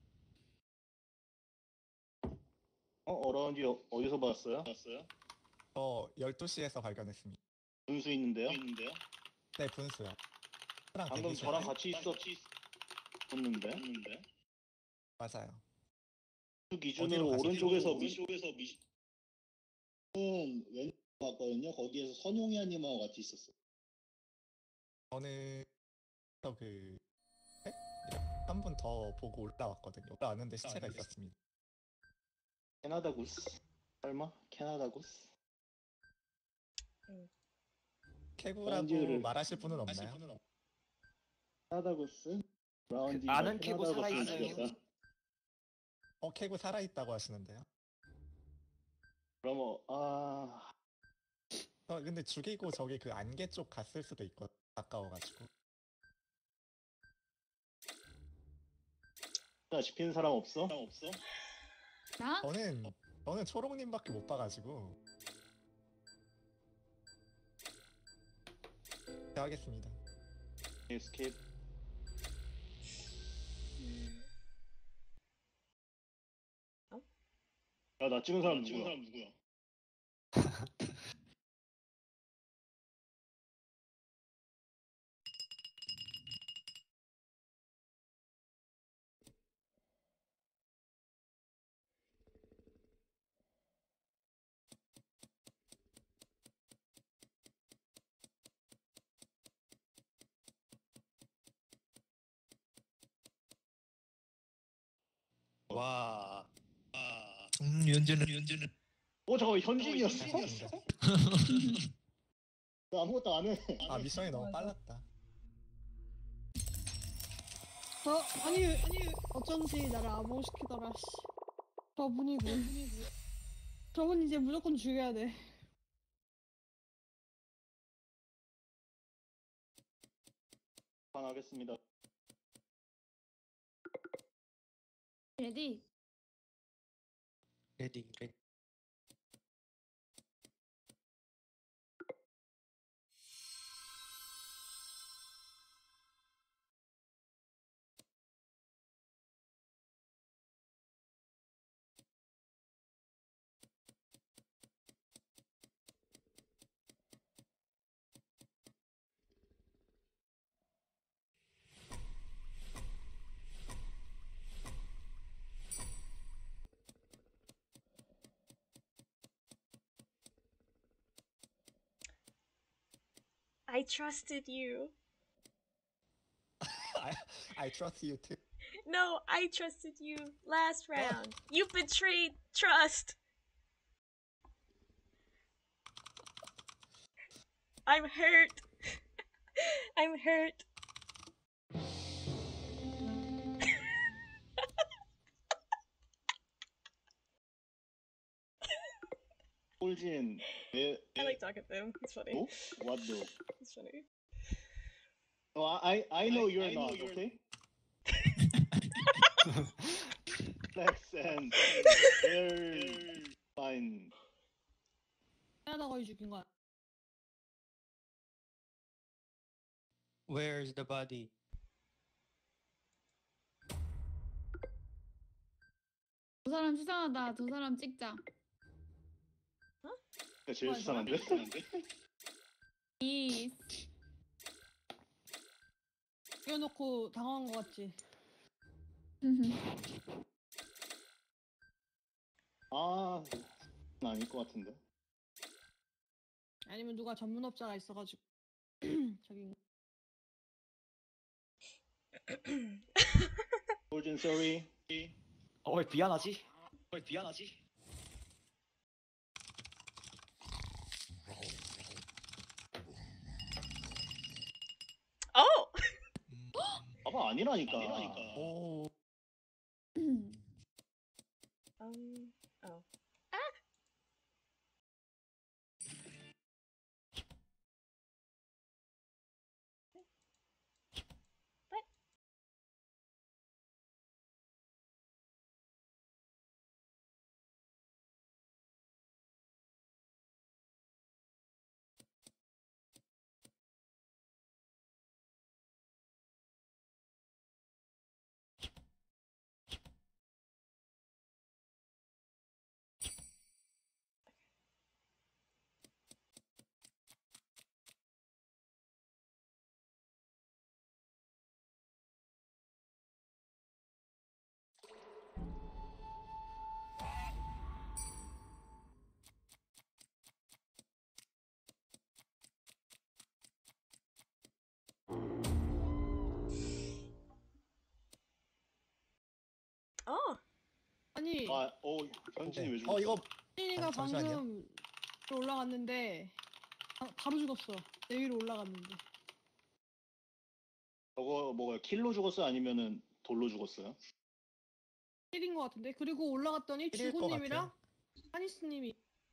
어, 어라운지 어, 어디서 봤어요? 봤어요? 저 열두 시에서 발견했습니다. 분수 있는데요? 있는데요? 네, 분수요. 저랑 방금 대기실. 저랑 같이 있었는데. 맞아요. 그 어디로 기준으로 가셨어요? 오른쪽에서 오른쪽에서 미. 은 왼쪽 봤거든요. 거기에서 선용이아님하고 같이 있었어. 저는 저그 한 분 더 보고 올라왔거든요. 올라왔는데 시체가 있었습니다. 캐나다 구스? 설마? 캐나다 구스? 캐구라고 라운지를- 말하실 분은 없나요? 캐나다 구스? 브라운지 아는 캐고 살아있어요. 어, 캐구 살아있다고 하시는데요. 그럼 어, 아 어, 근데 죽이고 저기 그 안개 쪽 갔을 수도 있고 가까워가지고. 나 집히는 사람 없어? 없어? 나? 저는 저는 초롱님밖에 못 봐가지고. 네, 하겠습니다. 스킵. 야, 나 찍은 사람 누구야? 사람 누구야? 와. 음, 연주는 연주는. 어, 잠깐 현진이었어? 나 아무것도 안 해. 아, 미션이 너무 빨랐다. 저 아니 아니 어쩐지 나를 암호시키더라. 씨. 저분이고. 저분 이제 무조건 죽여야 돼. 하겠습니다. 레디. 레디 레디. I trusted you. I, I trust you too. No, I trusted you last round. You betrayed trust. I'm hurt. I'm hurt. 홀진 왜? I like talking to him. It's funny. 어? What though? It's funny. Oh, I I know you're not okay. Flex and they're fine. 캐나다 거의 죽인 거야. Where's the body? 저 사람 수상하다. 저 사람 찍자. 제일 맞아. 수상한데? 이 죽여놓고 당황한 거 같지. 아, 아닐 것 같은데. 아니면 누가 전문업자가 있어가지고 저기 홀진 sorry. 어, 왜 미안하지? 왜 미안하지? Oh! 봐봐 아니라니까. 오, Um. Oh. Ah! What? 현진이 아, 어, 현진이 왜 죽었어? 어 이거 현진이가 아, 잠시만요. 방금 위로 올라갔는데 바, 바로 죽었어. 내 위로 올라갔는데. 저거 뭐야? 킬로 죽었어요? 아니면은 돌로 죽었어요? 킬인 것 같은데. 그리고 올라갔더니 킬일 것 주구님이랑 같아요. 하니스님이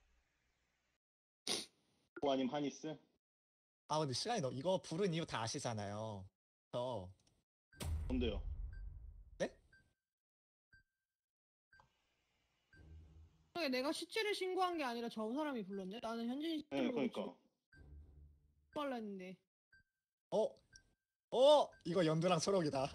뭐 아님 하니스? 아 근데 시간이 너 이거 부른 이유 다 아시잖아요. 저 뭔데요? 그러게 내가 시체를 신고한 게 아니라 저 사람이 불렀네. 나는 현진이 네, 시체를 그러니까. 신고하려 했는데. 어? 어? 이거 연두랑 초록이다.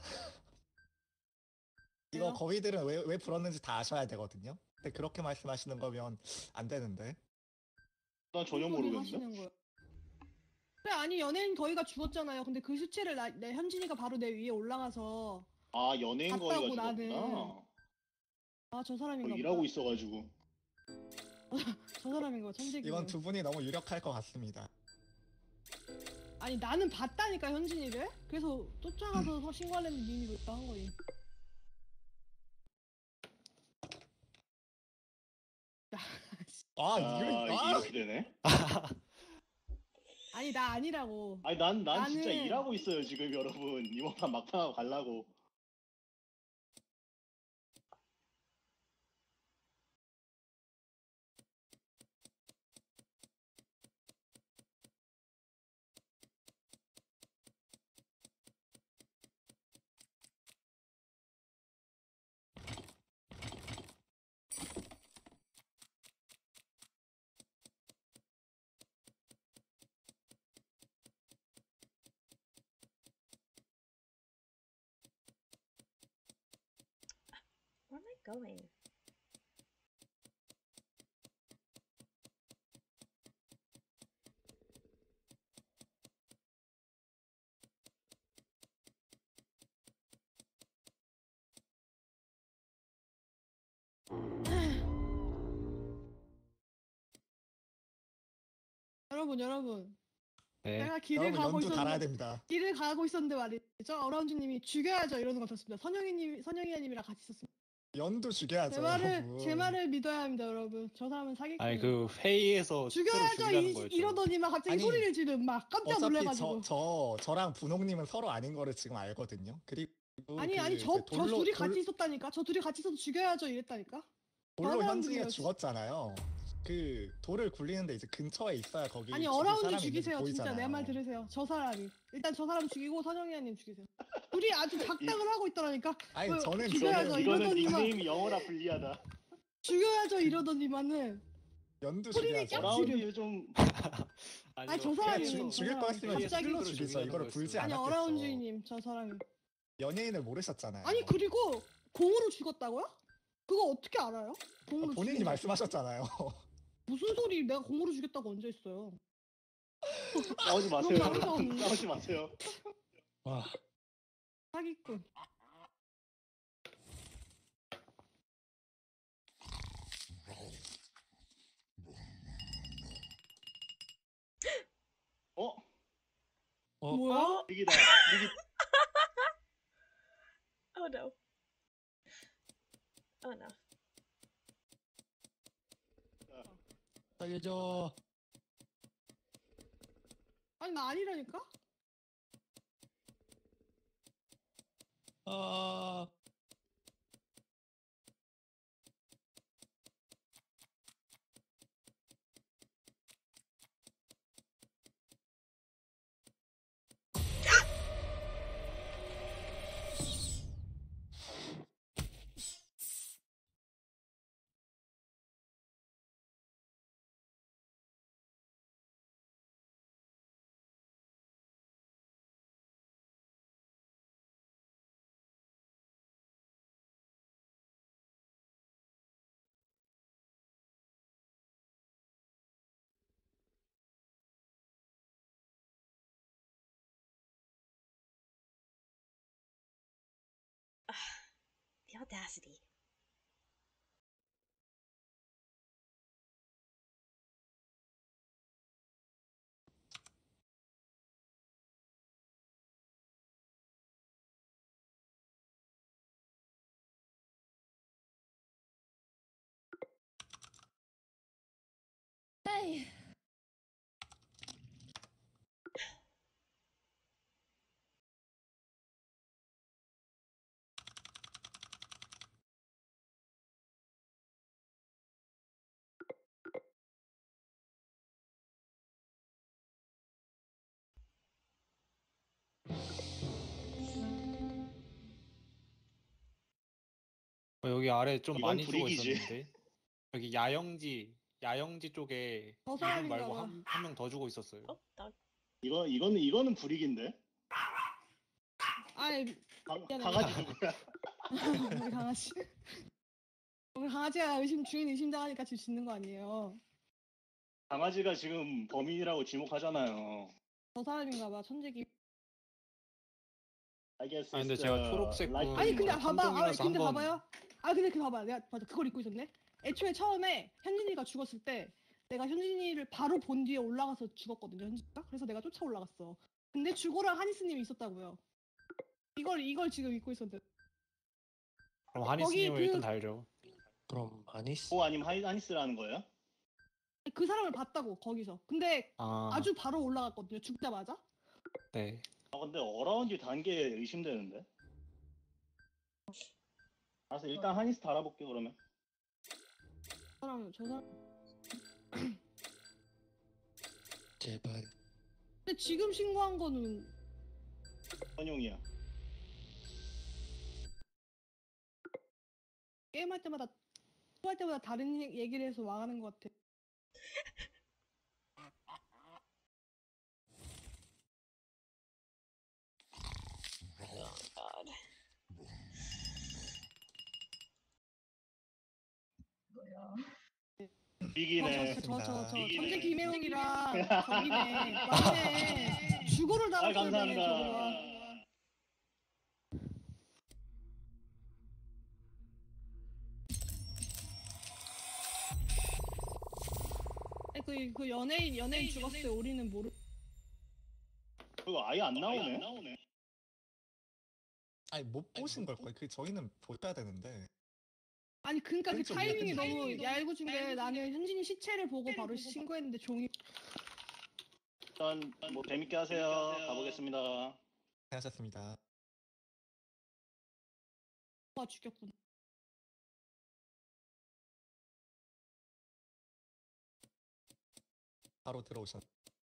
이거 왜요? 거위들은 왜, 왜 불었는지 다 아셔야 되거든요. 근데 그렇게 말씀하시는 거면 안 되는데. 난 전혀 무슨 소리 모르겠는데. 하시는 거예요? 그래 아니 연예인 거위가 죽었잖아요. 근데 그 시체를 나, 내 현진이가 바로 내 위에 올라가서 아, 연예인 봤다고, 거위가 나는. 죽었구나. 아 저 어, 사람인가 보다. 일하고 있어가지고. 저 사람인가 봐. 천재기네. 이건 두 분이 너무 유력할 것 같습니다. 아니 나는 봤다니까 현진이를. 그래서 쫓아가서 신고하려는 님이 그렇게 한 거니. 아, 아, 이거 아, 이렇게 되네. 아니 나 아니라고. 아니, 난, 난 진짜 나는- 일하고 있어요, 지금 여러분. 이번 판 막판하고 가려고. Where am I going? 여러분 여러분. 네. 내가 길을 여러분 가고 연두 달아야 있었는데 됩니다. 길을 가고 있었는데 말이죠. 어라운지님이 죽여야죠 이러는 것 같았습니다. 선영이님 선영이님이랑 같이 있었습니다. 연두 죽여야죠, 제 말을 여러분. 제 말을 믿어야 합니다 여러분. 저 사람은 사기꾼. 아니 그 회의에서 죽여야죠 스스로 죽이라는 이, 거였죠. 이러더니만 갑자기 아니, 소리를 지르면 막 깜짝 어차피 놀래가지고. 저, 저 저랑 분홍님은 서로 아닌 거를 지금 알거든요. 그리고 아니 그 아니 이제 저 저 돌로- 둘이 돌- 같이 있었다니까. 저 둘이 같이 있어서 죽여야죠 이랬다니까. 돌로 사람들이요, 현진이가 진짜. 죽었잖아요. 그 돌을 굴리는데 이제 근처에 있어야 거기 아니 죽일 어라운드 사람이 죽이세요 있는지 진짜 내 보이잖아요. 말 들으세요. 저 사람이 일단 저 사람 죽이고 선영이님 죽이세요. 둘이 아주 작당을 하고 있더라니까. 아니 그 저는 죽여야죠 저는 이거는 이러더니만 닉네임이 영어라 불리하다. 죽여야죠 이러더니만은 연두 소리를 죽여야죠. 깍 지르. 어라운드 좀 아니, 저 사람이 죽- 저 죽일 거 사람이 했으면 갑자기 스킬로 죽이는 죽이죠. 이거를 불지 아니 않았겠어. 어라운드님 저 사람이. 연예인을 모르셨잖아요. 아니 그리고 공으로 죽었다고요? 그거 어떻게 알아요? 아, 공으로 본인이 죽인 거. 말씀하셨잖아요. 무슨 소리? 내가 공으로 죽였다고 언제 했어요? 싸우지 마세요. 다른 거 없네. 싸우지 마세요. 와. 사기꾼. 어? 어? 뭐야? 릭이다. 릭이 Oh no. Oh no. 살려줘. 아니 나 아니라니까? 아. The audacity. 에이. 어, 여기 아래 좀 이건 많이 죽어 불이기지. 있었는데. 여기 야영지 야영지 쪽에 저 이분 사람인가 말고 봐. 한 한 명 더 죽어 있었어요. 어? 나 이거 이거는 이거는 불이기인데. 아이 강, 미안해. 강아지 누구야? 우리 강아지. 우리 강아지가 의심 주인 의심당하니까 지금 짖는 거 아니에요. 강아지가 지금 범인이라고 지목하잖아요. 저 사람인가 봐. 천재기. I guess 아, 근데 it's 제가 the 초록색 light 분 아니 근데 one. 봐봐. 아 삼성이라서 근데 한번- 봐봐요. 아 근데 그 봐봐. 내가 맞아 그걸 잊고 있었네. 애초에 처음에 현진이가 죽었을 때 내가 현진이를 바로 본 뒤에 올라가서 죽었거든요. 현진이가. 그래서 내가 쫓아 올라갔어. 근데 주고랑 하니스님이 있었다고요. 이걸 이걸 지금 잊고 있었는데. 그럼 하니스님을 거기 그- 일단 달죠. 그럼 아니스. 오 아니면 하이, 하니스라는 거예요? 그 사람을 봤다고 거기서. 근데 아, 아주 바로 올라갔거든요. 죽자마자. 네. 아 근데 어라운드 단계 의심되는데. 알았어 일단 하니스 달아볼게 그러면. 저 사람 저 사람. 제발. 근데 지금 신고한 거는 선용이야. 게임할 때마다 할 때마다 다른 얘- 얘기를 해서 망하는 것 같아. God. 비기네. 저 저 저 저 이기네. 천재 김혜웅이랑 저기네 맞네. 주고를 아 달았어야 되네 감사합니다. 저거가. 아니, 그, 그 연예인 연예인 죽었을 때 우리는 모르. 그거 아예 안 나오네. 아니 못 보신 걸 거예요. 그 저희는 보셔야 되는데. 아니 그러니까 그 그렇죠, 타이밍이 그렇죠. 너무 얄궂은 게 나는 현진이 시체를 보고 바로 신고했는데 종이 일단 뭐 재밌게 하세요. 가보겠습니다. 하셨습니다. 가 죽였구나. 바로 들어오셨.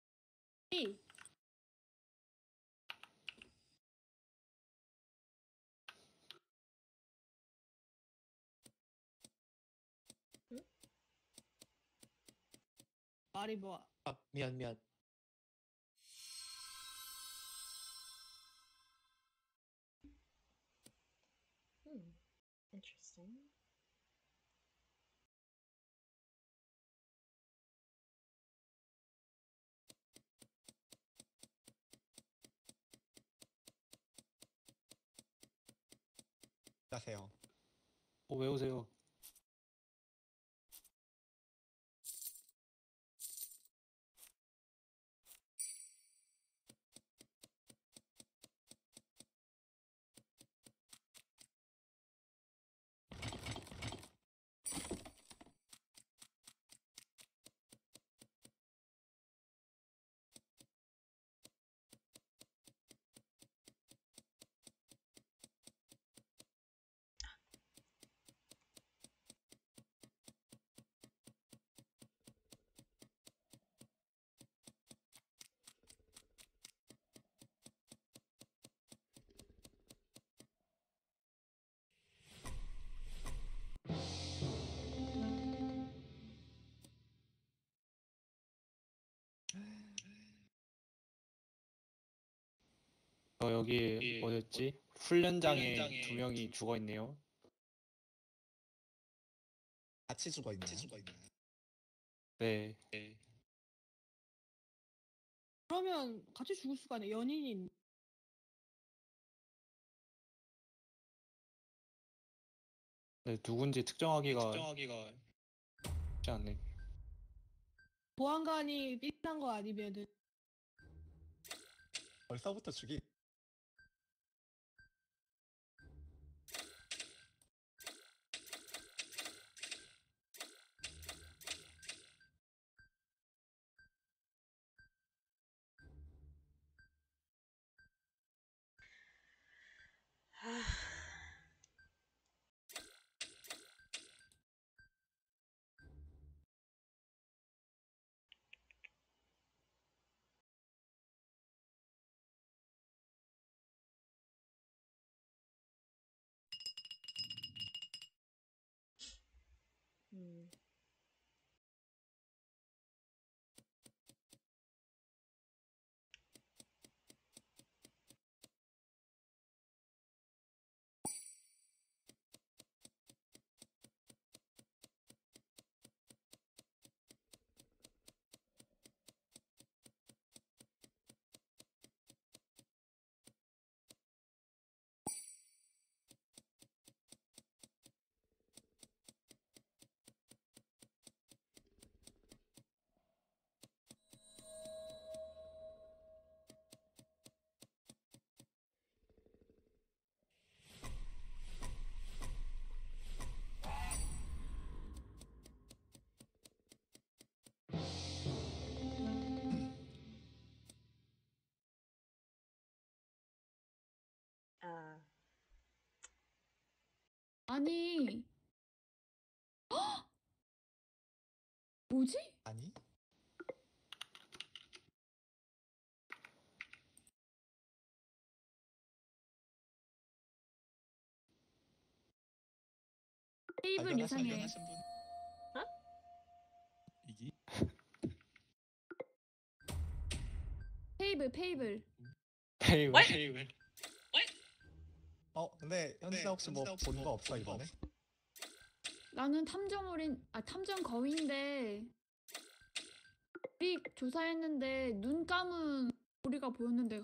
말이 뭐야? 아 미안 미안. Hmm. Interesting. 하세요. 어, 왜 오세요? 어, 여기 뭐였지? 훈련장에 두 명이 죽어 있네요. 같이 죽어 있나요? 네. 그러면 같이 죽을 수가 있네. 연인이 네, 누군지 특정하기가 쉽지 않네. 보안관이 삐끗한 거 아니면은 벌써부터 죽이. 음. 아. 아니. 헉! 뭐지? 아니? 테이블 발견하신 이상해. 분? 이기? 페이블 페이블. 페이블 페이블. 어 근데 현진아 혹시 뭐 본 거 없어 이번에? 나는 탐정 어린 아 탐정 거위인데 우리 조사했는데 눈 감은 우리가 보였는데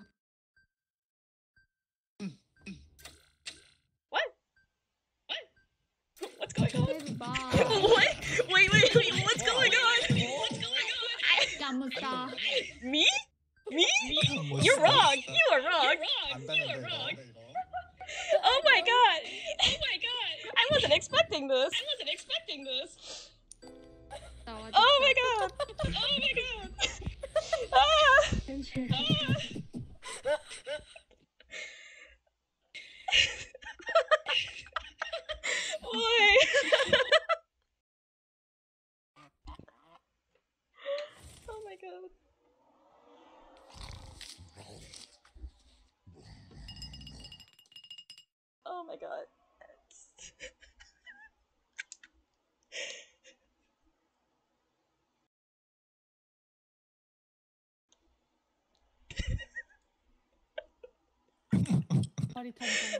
What's going on? 테이블 봐. What? Wait, wait, wait. What's going on? What's going on? 까무싸. Me? Me? You're wrong. You are wrong. 안 다녔는데 이거. Oh my god. Oh my god. I wasn't expecting this. I wasn't expecting this. 나와. Oh my god. Oh my god. Ah. Why? Oh my god. Oh my god. 파리 탐정.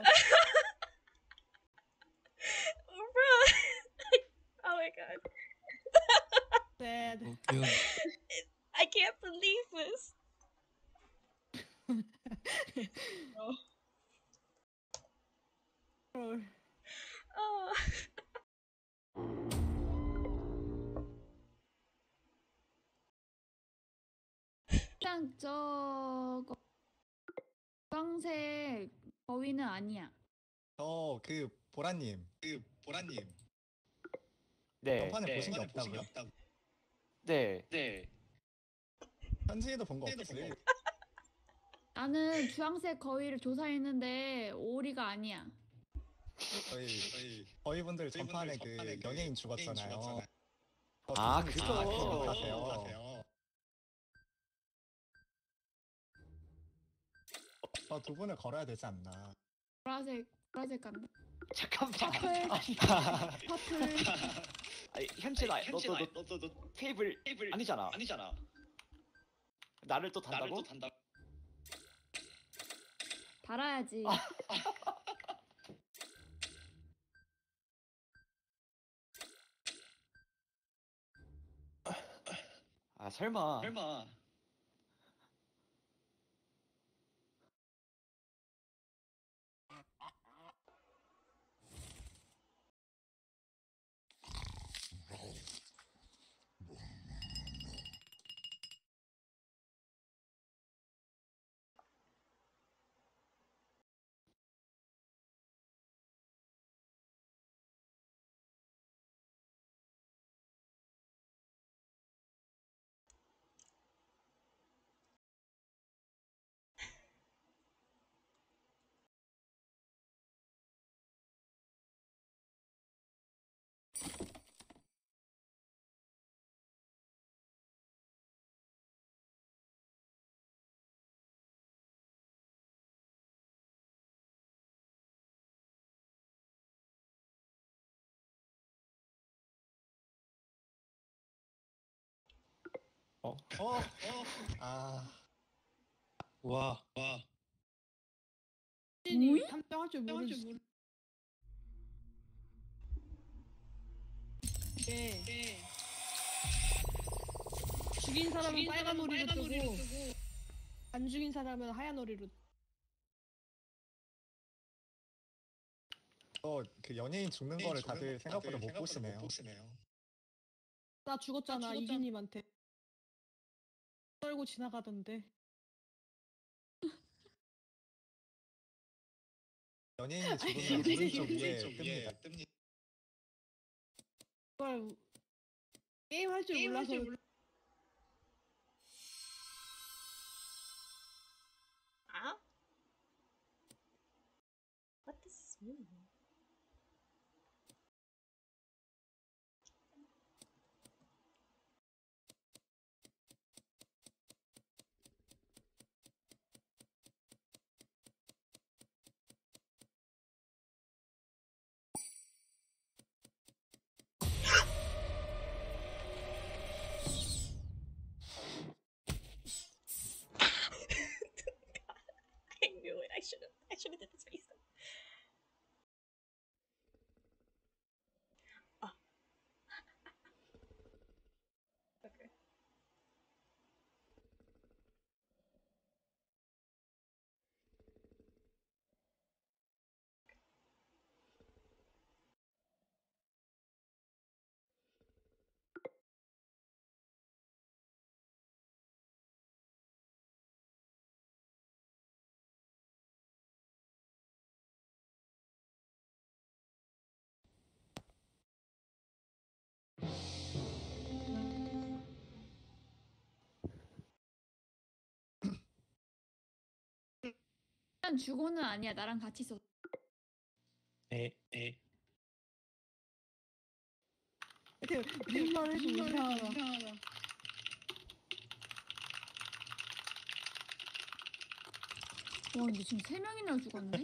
Bruh. Oh my god. sad. I can't believe this. 헐. Oh. 일단 저거 주황색 거위는 아니야. 저그 보라님, 그 보라님. 네. 전판에 네. 보신 게 없다고요? 네. 네. 현진이도 본 거 없지? 나는 주황색 거위를 조사했는데 오리가 아니야. 저희 저희 저희 분들 전판에 그 연예인 죽었잖아요. 아, 그거 그거. 기억 못하세요. 저 두 분을 걸어야 되지 않나? 보라색 보라색 간다. 잠깐만. 퍼플 퍼플. 아니, 현진아, 너너너 테이블 테이블 아니잖아. 아니잖아. 나를 또 단다고? 달아야지. 아, 설마. 설마. 어? 어? 어? 아, 와, 와. 현진이 뭐야? 탐정할 줄 모르지. 이게 죽인 사람은 빨간 오리로 뜨고 안 죽인 사람은 하얀 오리로. 어, 그 연예인 죽는 거를 다들 생각보다 못 보시네요. 나 죽었잖아 이기님한테. 떨고 지나가던데. 연예인이 죽으면 오른쪽 위에 뜹니다. 그걸 게임 할 줄 몰라서. 아? What does this mean? I knew it. I should have. I should have did this face. Oh. Okay. 난 죽어는 아니야. 나랑 같이 있어. 에, 에. 되게 무슨 말 해도 이상하다. 와 근데 지금 세 명이나 죽었네?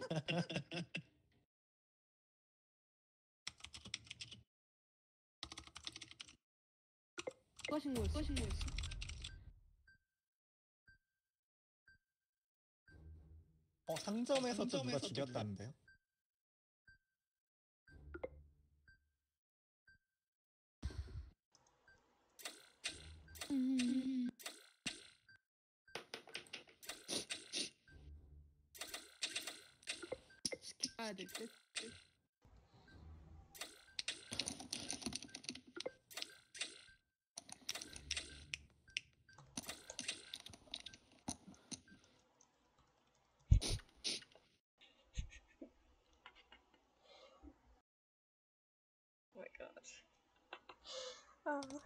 누가 신고했어? 누가 신고했어? 어, 상점에서 또 누가 죽였다는데요? 음. 스킵 가야 될 듯. Oh my gosh. Oh.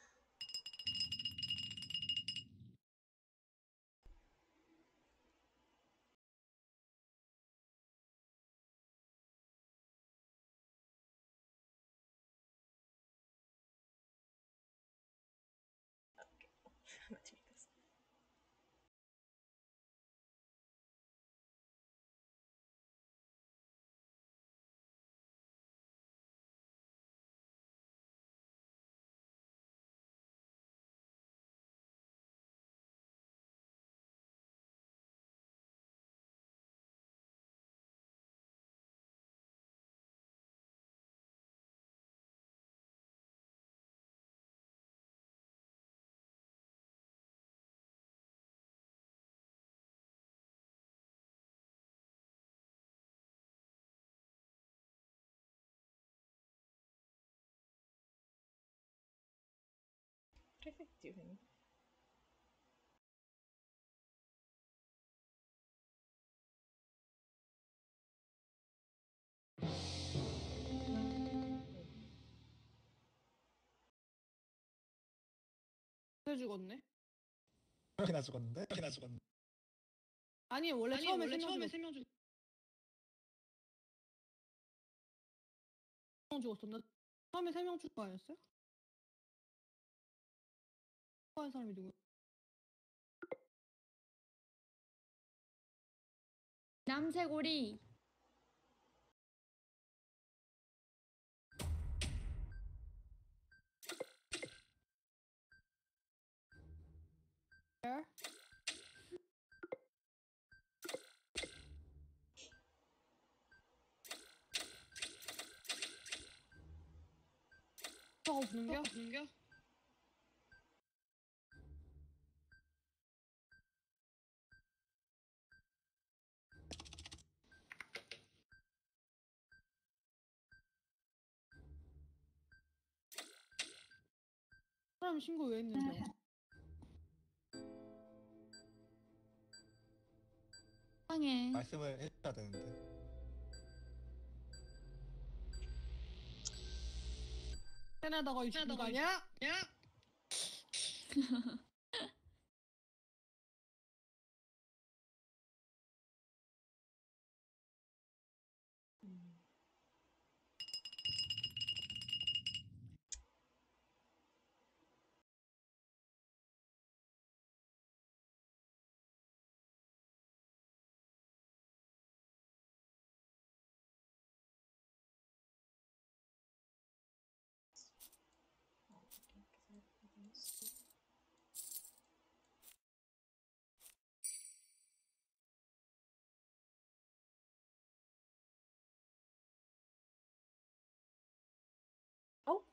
Okay. I'm not doing this. What are they doing? 왜 죽었네? 명이나 죽었는데? 명이나 죽었는데? 아니 원래 아니, 처음에 원래 세 명 처음에 죽. 세명 죽. 명 죽었었나? 처음에 세 명 죽은 거 아니었어요? 추가한 사람이 누구야? 남색오리. 떴다고 부는겨? 부는겨? 사람 신고 왜 했는데? 이상해. 말씀을 해줘야 되는데. 캐나다가 죽은 거 아니야? 야? 어?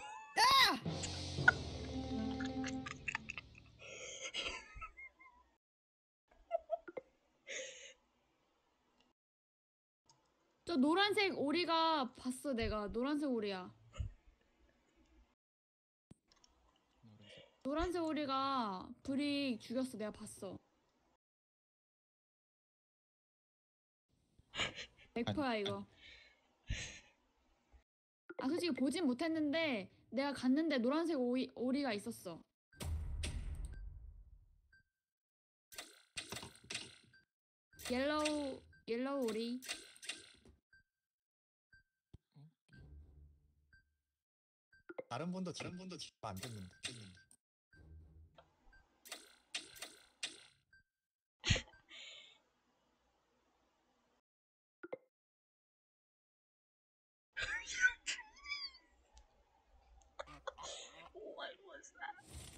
저 노란색 오리가 봤어. 내가 노란색 오리야. 노란색 오리가 브릭 죽였어. 내가 봤어. 백 퍼센트야 이거. 아 솔직히 보진 못했는데 내가 갔는데 노란색 오이, 오리가 있었어. 옐로우 옐로우 오리. 다른 분도 다른 분도 안 됐는데. What was that?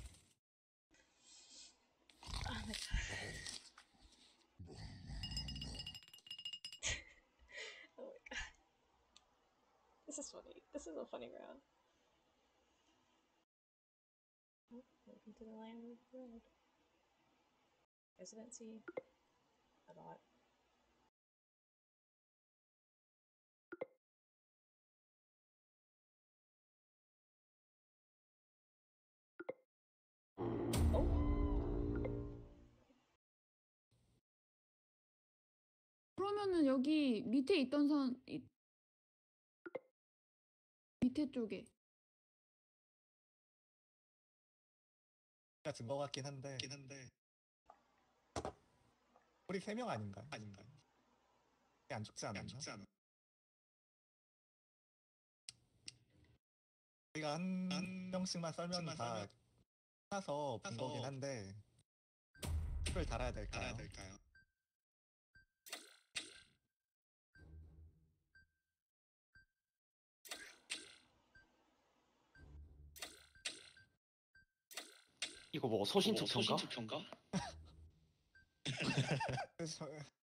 Oh my god. Oh my god. This is funny. This is a funny round. Oh, welcome to the land of the road. Residency. A lot. 그러면은 여기 밑에 있던 선 이, 밑에 쪽에 제가 증거 같긴 한데. 우리 세 명 아닌가요? 아닌가요? 안 죽지 않았나? 우리가 한, 한 명씩만 썰면 다 끝나서 본 거긴 한데 풀을 달아야 될까요? 이거 뭐 소신축 평가? 그래서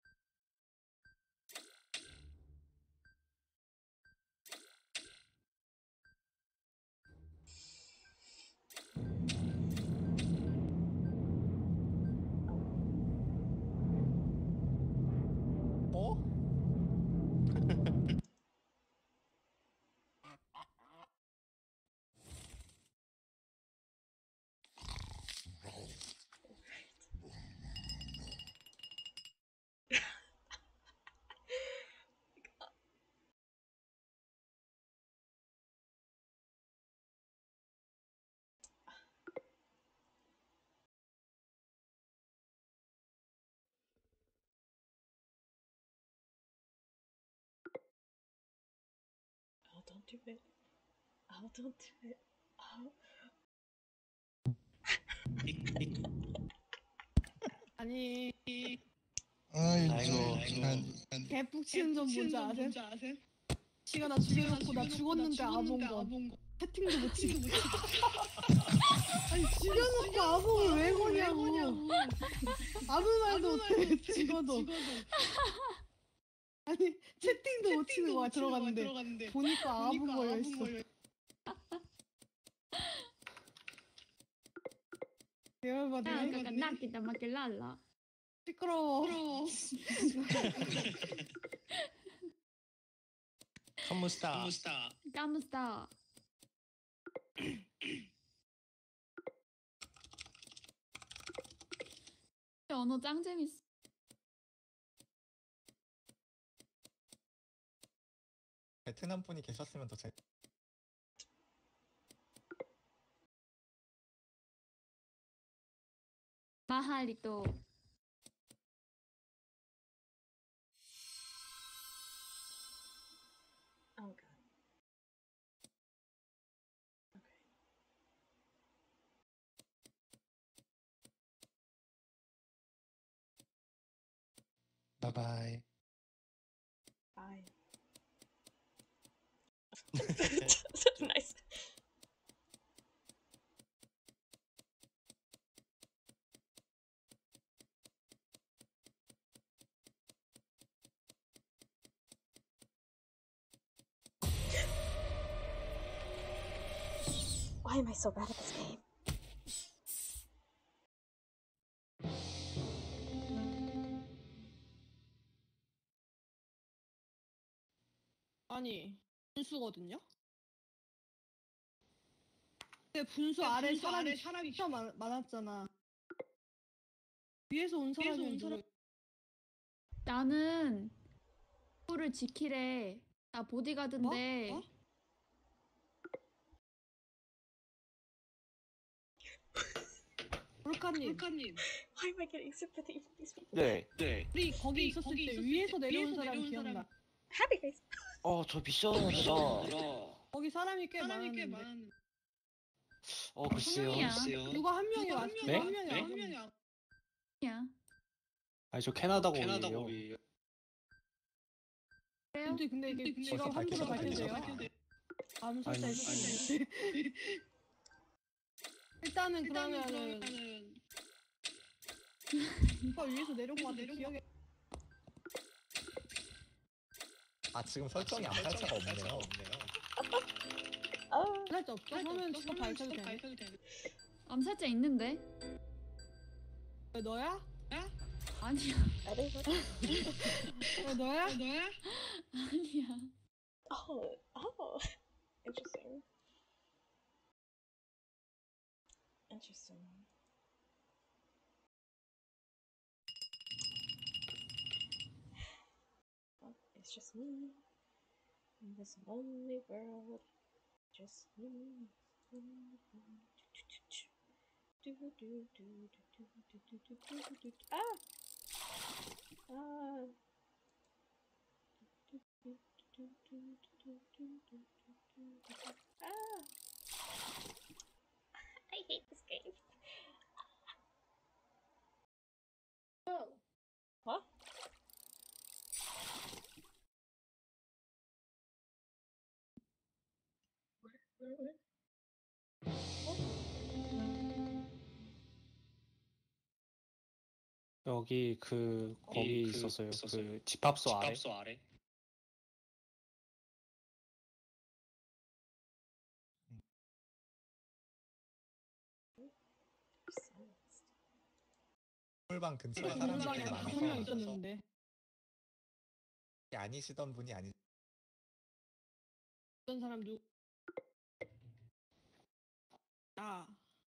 어? Oh, don't do it. Oh, don't do it. Oh. 아니 아이고. 개북치는 점 뭔지 아세요? 지가 나 죽여놓고 나 죽었는데 아본 거 채팅도 못 치고 아니 죽여놓고 아봉을 왜 거냐고 아무 말도 못해 죽어도 아니 채팅도 못 치는 거야 들어갔는데 보니까 아봉 걸려있어 여러분 야, 그러니까 나기다 마길랄라. 시끄러워. 컴무스타. 까무스타. 언어 짱 재밌어. 베트남 분이 계셨으면 더 재. 마할리또. Oh god. Okay. 바이바이. Bye. That's nice. Why am I so bad at this game? 아니 분수거든요. 근데 분수 아래 사람이 사람이 진짜 많, 많았잖아. 위에서 온 사람이 누구? 나는 를 지키래. 나 보디가드인데. 뭐? 어? 몰카님, Why am I getting sympathy from these people? 네. 네. 우리 거기 있었을 때 위에서 내려온 사람 기억나? Happy face. 어, 저 미션이라. 거기 사람이 꽤 많았는데. 어, 글쎄요. 성형이야. 글쎄요. 누가 한 명이 왔어? 네? 한 명이 네? 한 명이 왔어. 야. 아니 저 캐나다 고이에요. 그래요? 근데 근데 이게 벌써 직업 함부로 밝혀져, 밝혀져요? 암살자 아니, 있었는데. 일단은 그러면은 누가 위에서 내려온 거 같아. 기억에. 아 지금 설정이 암살자가 없네요. Oh. 암살자 없어? 그러면 직업 밝혀도 되네. 암살자 있는데? 왜 너야? 아니야. Are they what? 왜 너야? 너야? 아니야. Oh. Oh. Interesting. Interesting. Well, it's just me in this lonely world. Just me. Do do do do do do do do do do do. Ah. Ah. Ah. I hate this game. Oh. What? Where, where, where? 여기 그 거기 그 있었어요. 있었어요. 그 집합소 아래. 집합소 아래. Silenced. 꿀방 근처에 그 사람이 물방에 되게 한 명 많아서 있었는데. 아니시던 분이 아니. 어떤 사람 누구? 나.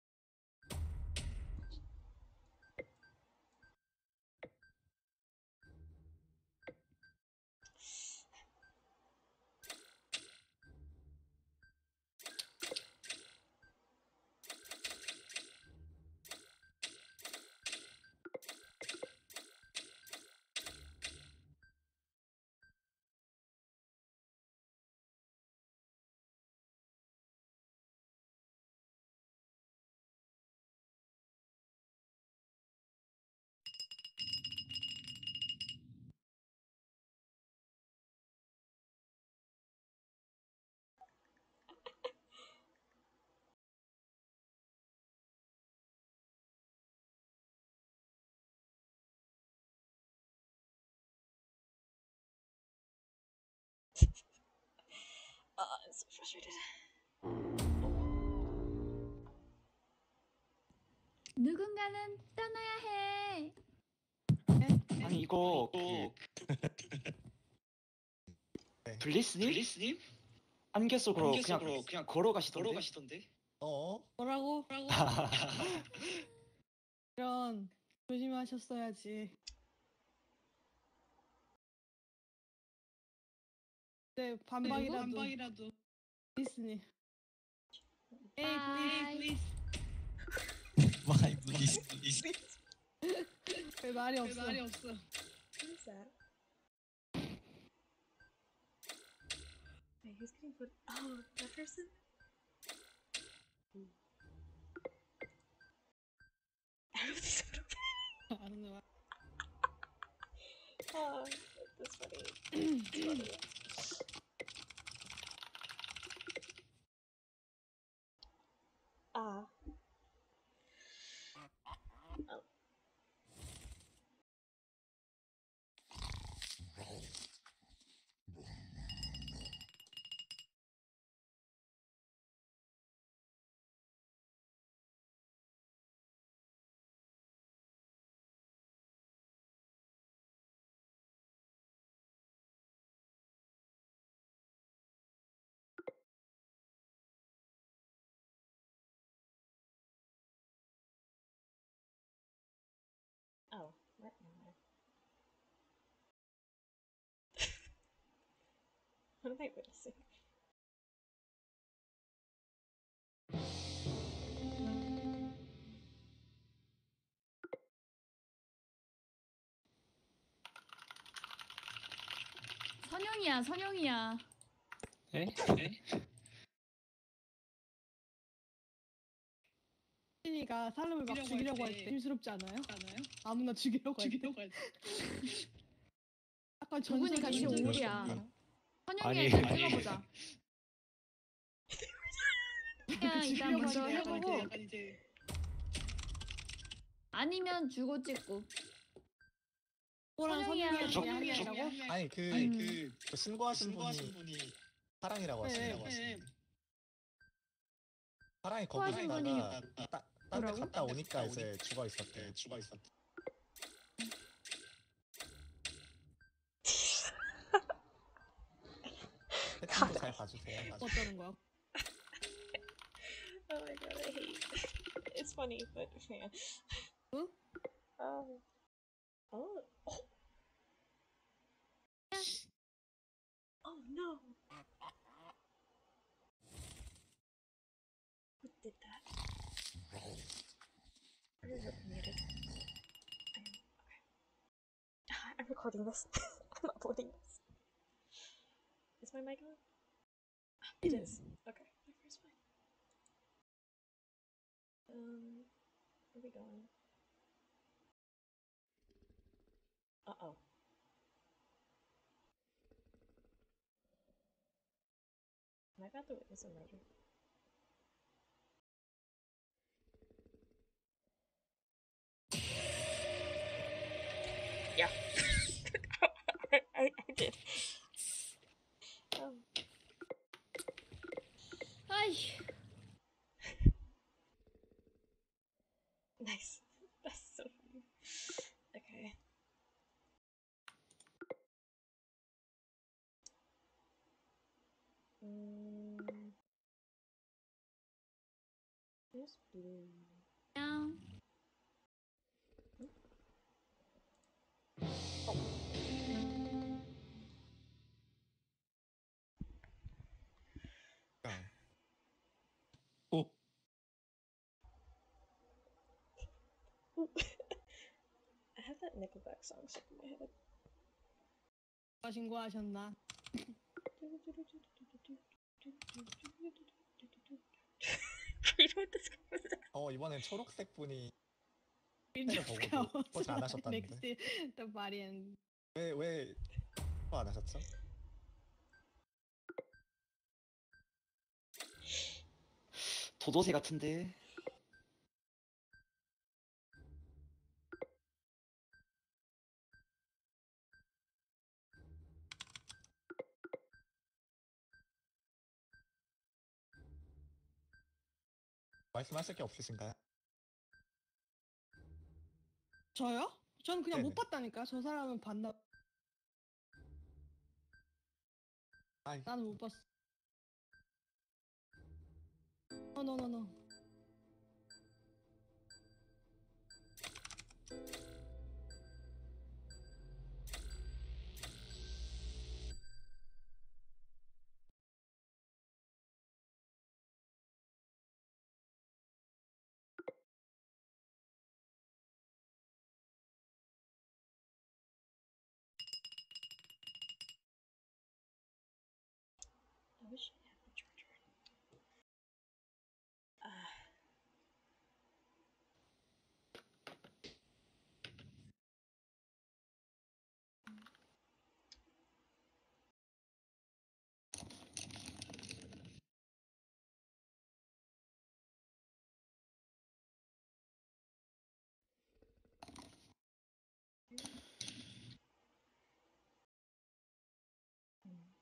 Oh, I'm so frustrated. 누군 언젠가는 떠나야 해. 아니 이거 그 네. 블리스님? 블리스님? 안개 속으로 그냥 그냥 걸어가시던데. 어? 뭐라고? 이런 조심하셨어야지. 네 반박이라도. 반박이라도. 리스니. 에이 바이. 마이 플리즈 플리즈. 왜 말이 없어? 말이 없어. Who's that? Wait, who's getting food? Oh, that person? Everything's okay. I don't know. Oh, that's funny. That's funny. Ah. Oh. Oh, what am I? What am I witnessing? 선영이야, 선영이야. 에? 에? 신이가 사람을 막 죽이려고 할 때 힘스럽지 않아요? 아무나 죽이려고 할 때. 약간 두 분이 같이 전설이 오리야. 선영이 아니, 일단 아니. 찍어보자. 그냥 일단 먼저 해보고 아니면 주고 찍고. 그거랑 선영이야. 선영이랑 저- 그냥 한 저- 명이라고? 아니 그, 음. 그 신고하신 분이 사랑이라고 하시네요. 네, 사랑이 거기 신고하신 있다가 딴 데 뭐라고? 갔다 오니까 이제 죽어 있었대. 죽어 있었대. 채팅도 잘 봐주세요. 어쩌는 거야? Oh my god, I hate. It's funny, but man. Huh? Oh. Oh. Oh. Oh no. Who did that? Are you muted? I am. Okay. I'm recording this. I'm uploading this. Is my mic on? It is. Okay. My first mic. Um, where are we going? Uh oh. Am I about to witness a murder? Yeah. I, I, I did. Um, 아이, nice. That's so funny. Okay. Mm. There's blue. 그냥 오. I have that Nickelback song stuck in my head. 신고하셨나? Read what this was. 어 이번엔 초록색 분이 윈터 보고 포즈 안 하셨다는데. 넥스트 더 바리엔. 왜왜 안 하셨죠? 도도새 같은데. 말씀하실 게 없으신가요? 저요? 저는 그냥 못 네네. 봤다니까. 저 사람은 봤나? 아이. 나는 못 봤어. 어, 노노노. I wish I had the charger. Ah. 음.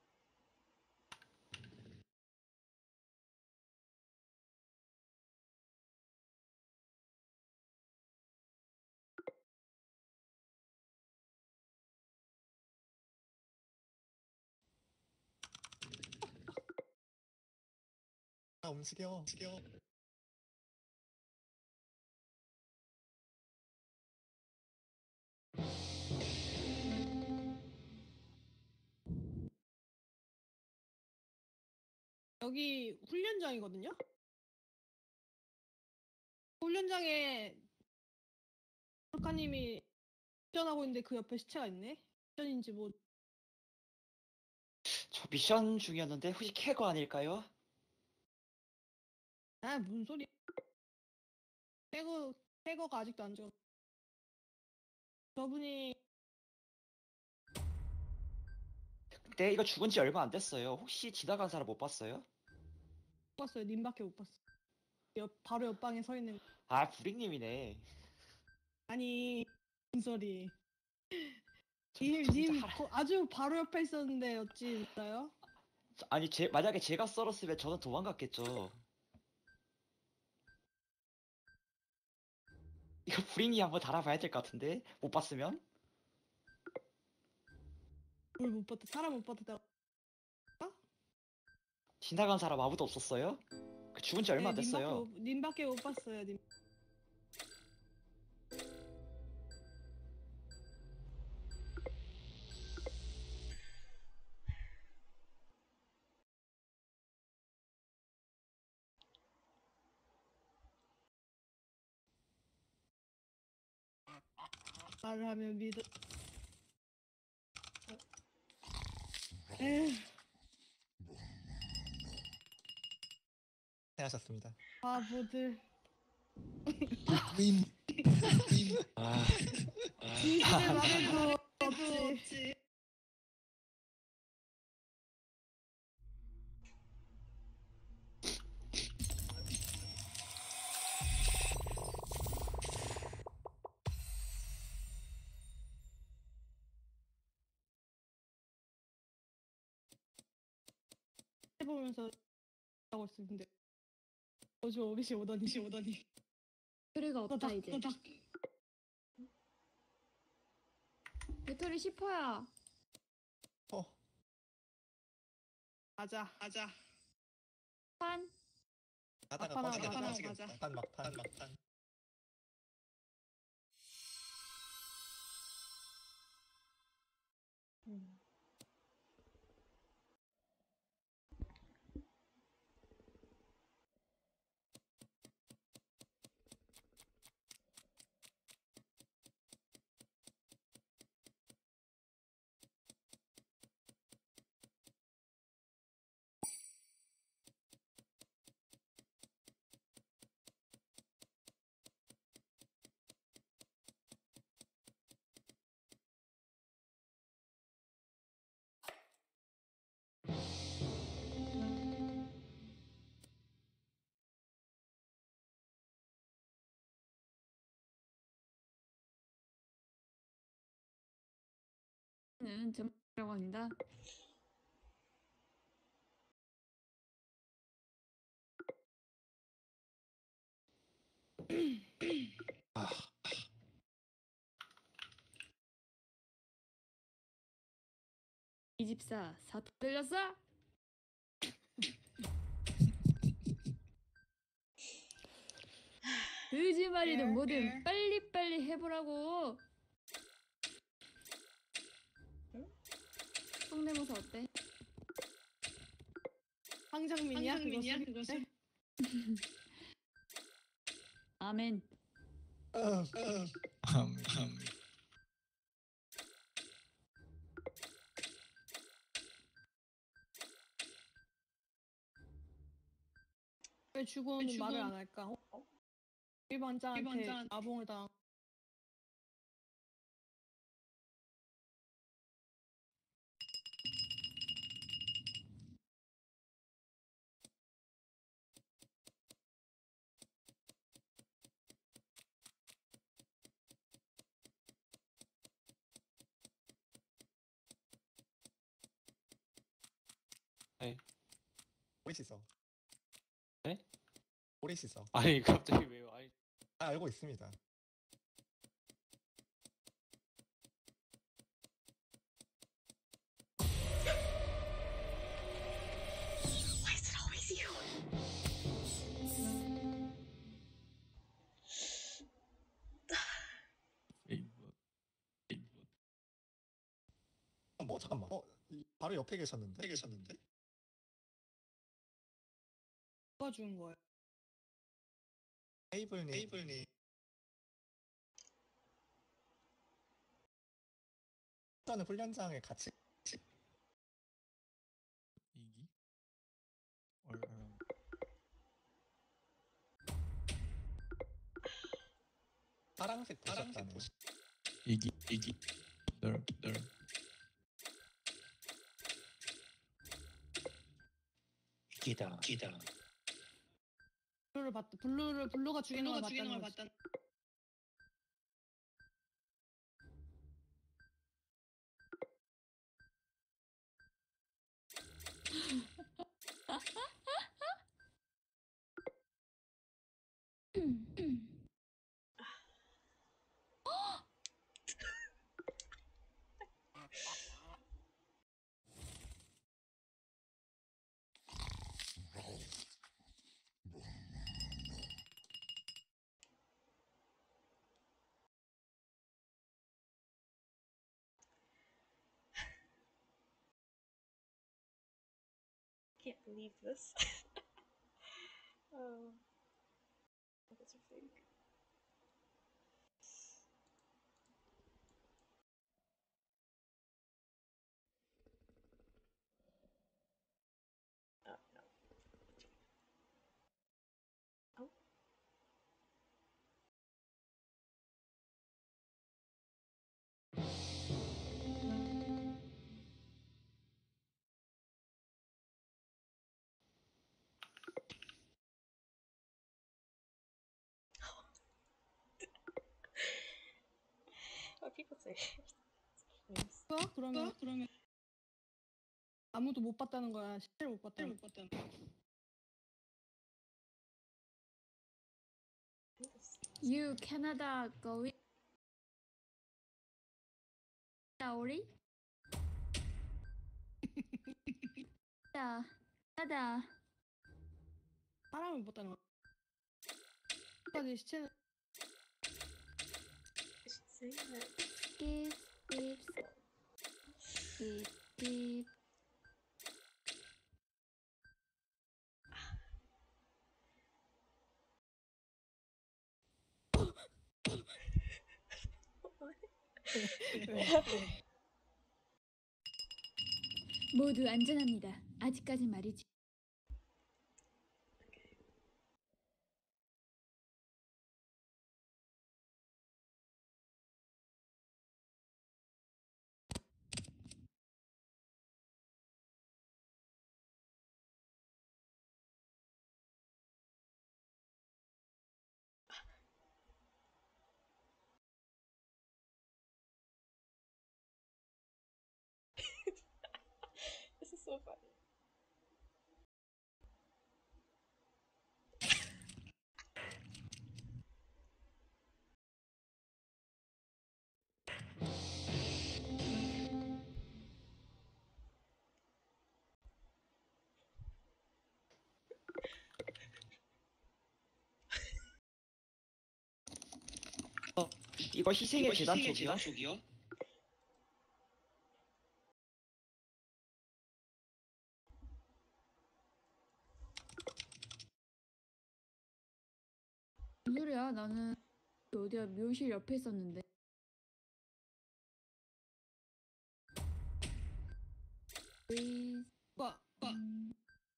아, 움직여. 움직여. 여기 훈련장이거든요? 훈련장에 작가님이 훈련하고 있는데 그 옆에 시체가 있네? 훈련인지 뭐. 저 미션 중이었는데 혹시 캐거 아닐까요? 아, 무슨 소리. 태거, 태거가 아직도 안 죽었어. 저분이 근데 이거 죽은 지 얼마 안 됐어요. 혹시 지나간 사람 못 봤어요? 못 봤어요. 님밖에 못 봤어. 옆, 바로 옆방에 서 있는. 아, 부링님이네. 아니, 무슨 소리. 저 님, 진짜 님 하라- 거- 아주 바로 옆에 있었는데 어찌 몰라요? 저- 아니, 제, 만약에 제가 썰었으면 저는 도망갔겠죠. 이거 부링이 한번 달아봐야 될 것 같은데? 못 봤으면? 뭘 못 봤다. 사람 못 봤다. 지나간 사람 아무도 없었어요? 그 죽은 지 얼마 안 네, 님밖에 됐어요. 못, 님밖에 못 봤어요. 님. 말을 하면 믿어. 에휴, 해하셨습니다. 바보들. 윈. 아, 진실을 말해도 없지. 해보면서 하고 있었는데 어제 오비시 오더니 오더니 배터리가 없다 떠닥 이제. 떠닥. 배터리 십 퍼야. 어. 가자 가자. 판. 하다가 막판 꺼지겠다. 하나 꺼지겠다. 가자. 막판 막판 막판. 음. 는 제목이라고 합니다. 집사 사토 들렸어? 거짓말이든 뭐든 빨리빨리 해보라고. 성대모사 어때? 황정민이야? 황정민이야? 그것을? 아멘. 음, 음. 왜 주고는 말을 안 할까? 어? 일반자한테 아봉을 당. 네. 오리시 있어. 네? 오리시 있어. 아니 갑자기 왜요? 아니 아, 알고 있습니다. Why is it always you? 페이버 페이버 어, 뭐 잠깐만. 어, 이- 바로 옆에 계셨는데? 계셨는데? 누가 준 거야? 테이블님. 테이블님. 저는 훈련장에 같이 이기 얼 얼- 파랑색 보셨다네요. 이기 이기 널널 기다 기다. 블루를 봤다. 블루를 블루가 죽이는 걸 봤다는 거지. Can't believe this. Oh, that's a fake. Oh no. Oh. What people say? 뭐야? 그러면 그러면 아무도 못 봤다는 거야. 실제로 못 봤다는 못 봤다는 거야. You Canada going? 나오리? 나 나다. 사람을 못 봤다는 거야. 까지 시체는 Say that. Skip skip skip skip. 모두 안전합니다. 아직까지 말이지. This is so funny. 이거 희생의 계단 쪽이요? 무슨 소리야? 나는 어디야 묘실 옆에 있었는데. 으이, 와, 와. 음,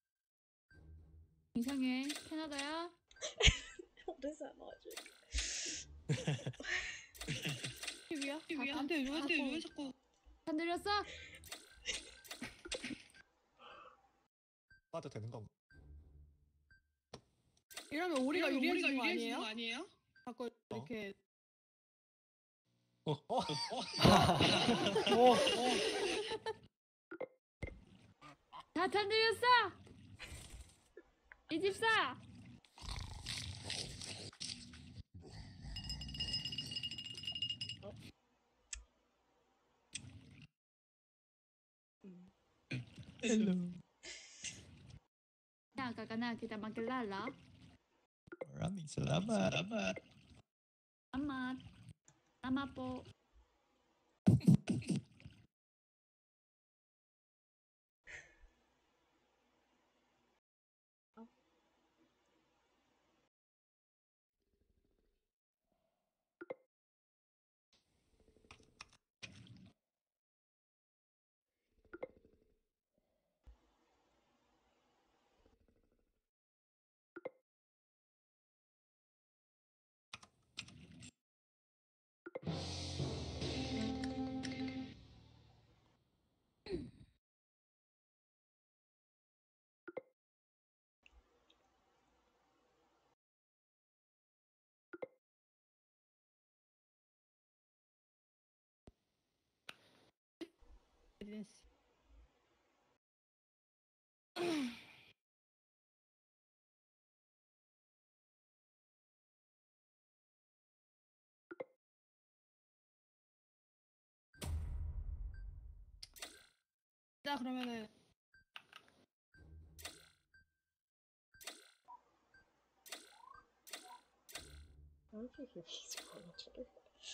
이상해. 캐나다야? What does that logic? TV야? TV야? 안돼 왜 자꾸 왜 자꾸 안 들렸어? 봐도 되는 건가? 이러면 우리가 이러면 우리가 유리해지는 거 유리해지는 아니에요? 거 아니에요? 자꾸 이렇게 어? 어? 어, 다 잠들렸어! 이 집사! Hello. Nakaka na kita magkilala. Maraming salamat. Salamat. Salamat. Tama po. 에비던스. 자 그러면은 I wonder if you hear these pulling the trigger.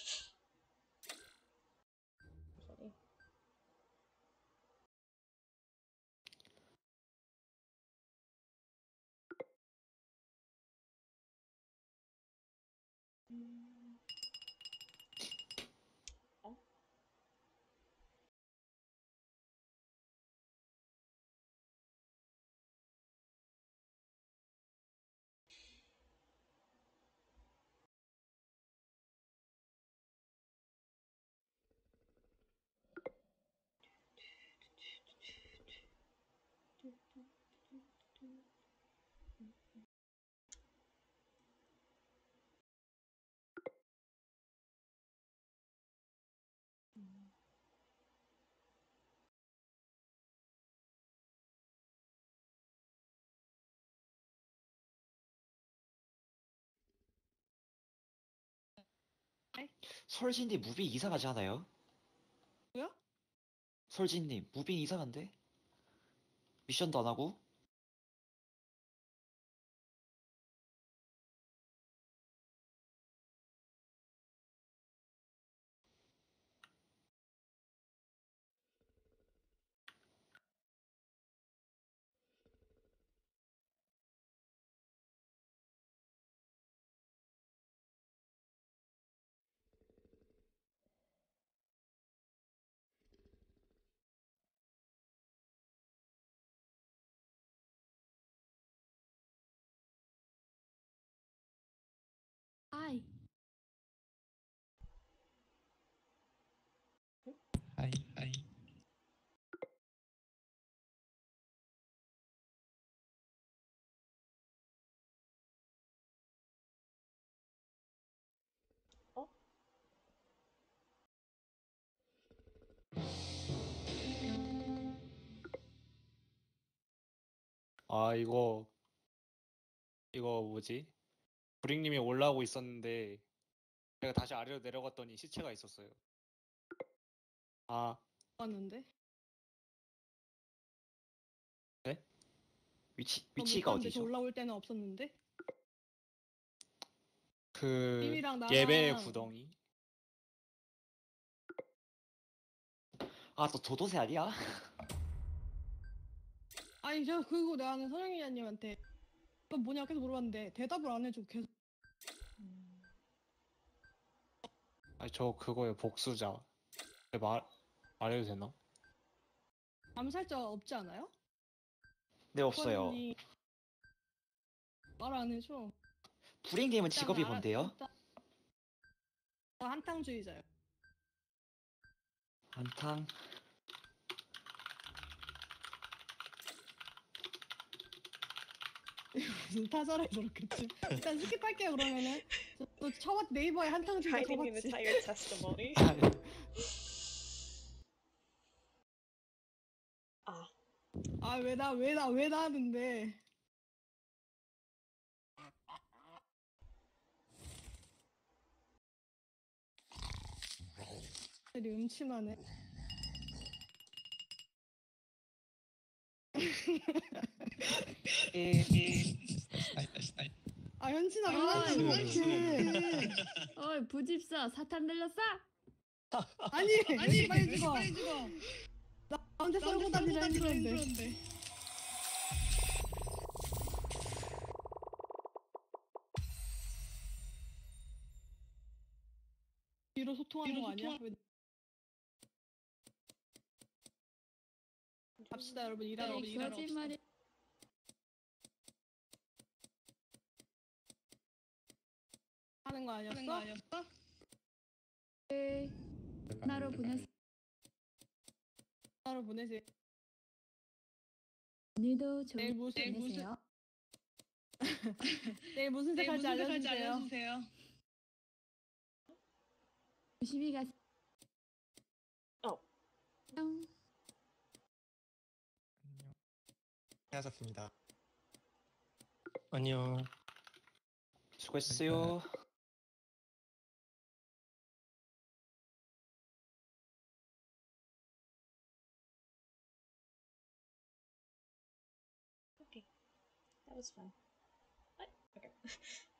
Funny. Mm. Oh. 설진님 무빙 이상하지 않아요? 뭐야? 설진님 무빙 이상한데? 미션도 안 하고? 아이. Hi. Hi. Oh. 아 이거 이거 뭐지? 브링님이 올라오고 있었는데 제가 다시 아래로 내려갔더니 시체가 있었어요. 아, 왔는데 위치 저 위치가 못 봤는데 저 어디죠? 올라올 때는 없었는데 그 님이랑 나랑- 예배 구덩이. 아, 또 도도새 아니야? 아니 제가 그거 내가 아는 선영이님한테 그건 뭐냐 계속 물어봤는데 대답을 안 해주고 계속 아니 저 그거예요, 복수자. 말 말해도 되나? 암살자 없지 않아요? 네, 없어요. 말 안 해줘. 불행님은 직업이 일단 알아- 뭔데요? 일단- 저 한탕주의자요. 한탕. 무슨 타자를 저렇겠지. 일단 스킵할게요 그러면은. 저, 또 쳐봤 네이버에 한탕주의자 Hiding the 쳐봤지. entire testimony. 아, 아 왜 나 왜 나 왜 나 하는데. 되게 음침하네. 아 현진아 아, 왜 이렇게. 어이 부집사 사탄 들렸어? 아니 아니 빨리 죽어. 나 나한테 썰고 다니라 했는데. 뒤로 소통하는 거 아니야? 왜- 갑시다 여러분 일하러 에이, 일하러 거짓말이. 하는 거 아니었어? 네, 하나로 보냈어. 하루 보내세요. 오늘도 좋은 내일 무슨- 하루 내일 무슨- 보내세요. 내일 무슨 색 할지 알려주세요. 조심히 가세요. 어. 안녕. 하셨습니다. 안녕. 수고했어요. okay. That was fun. What? Okay.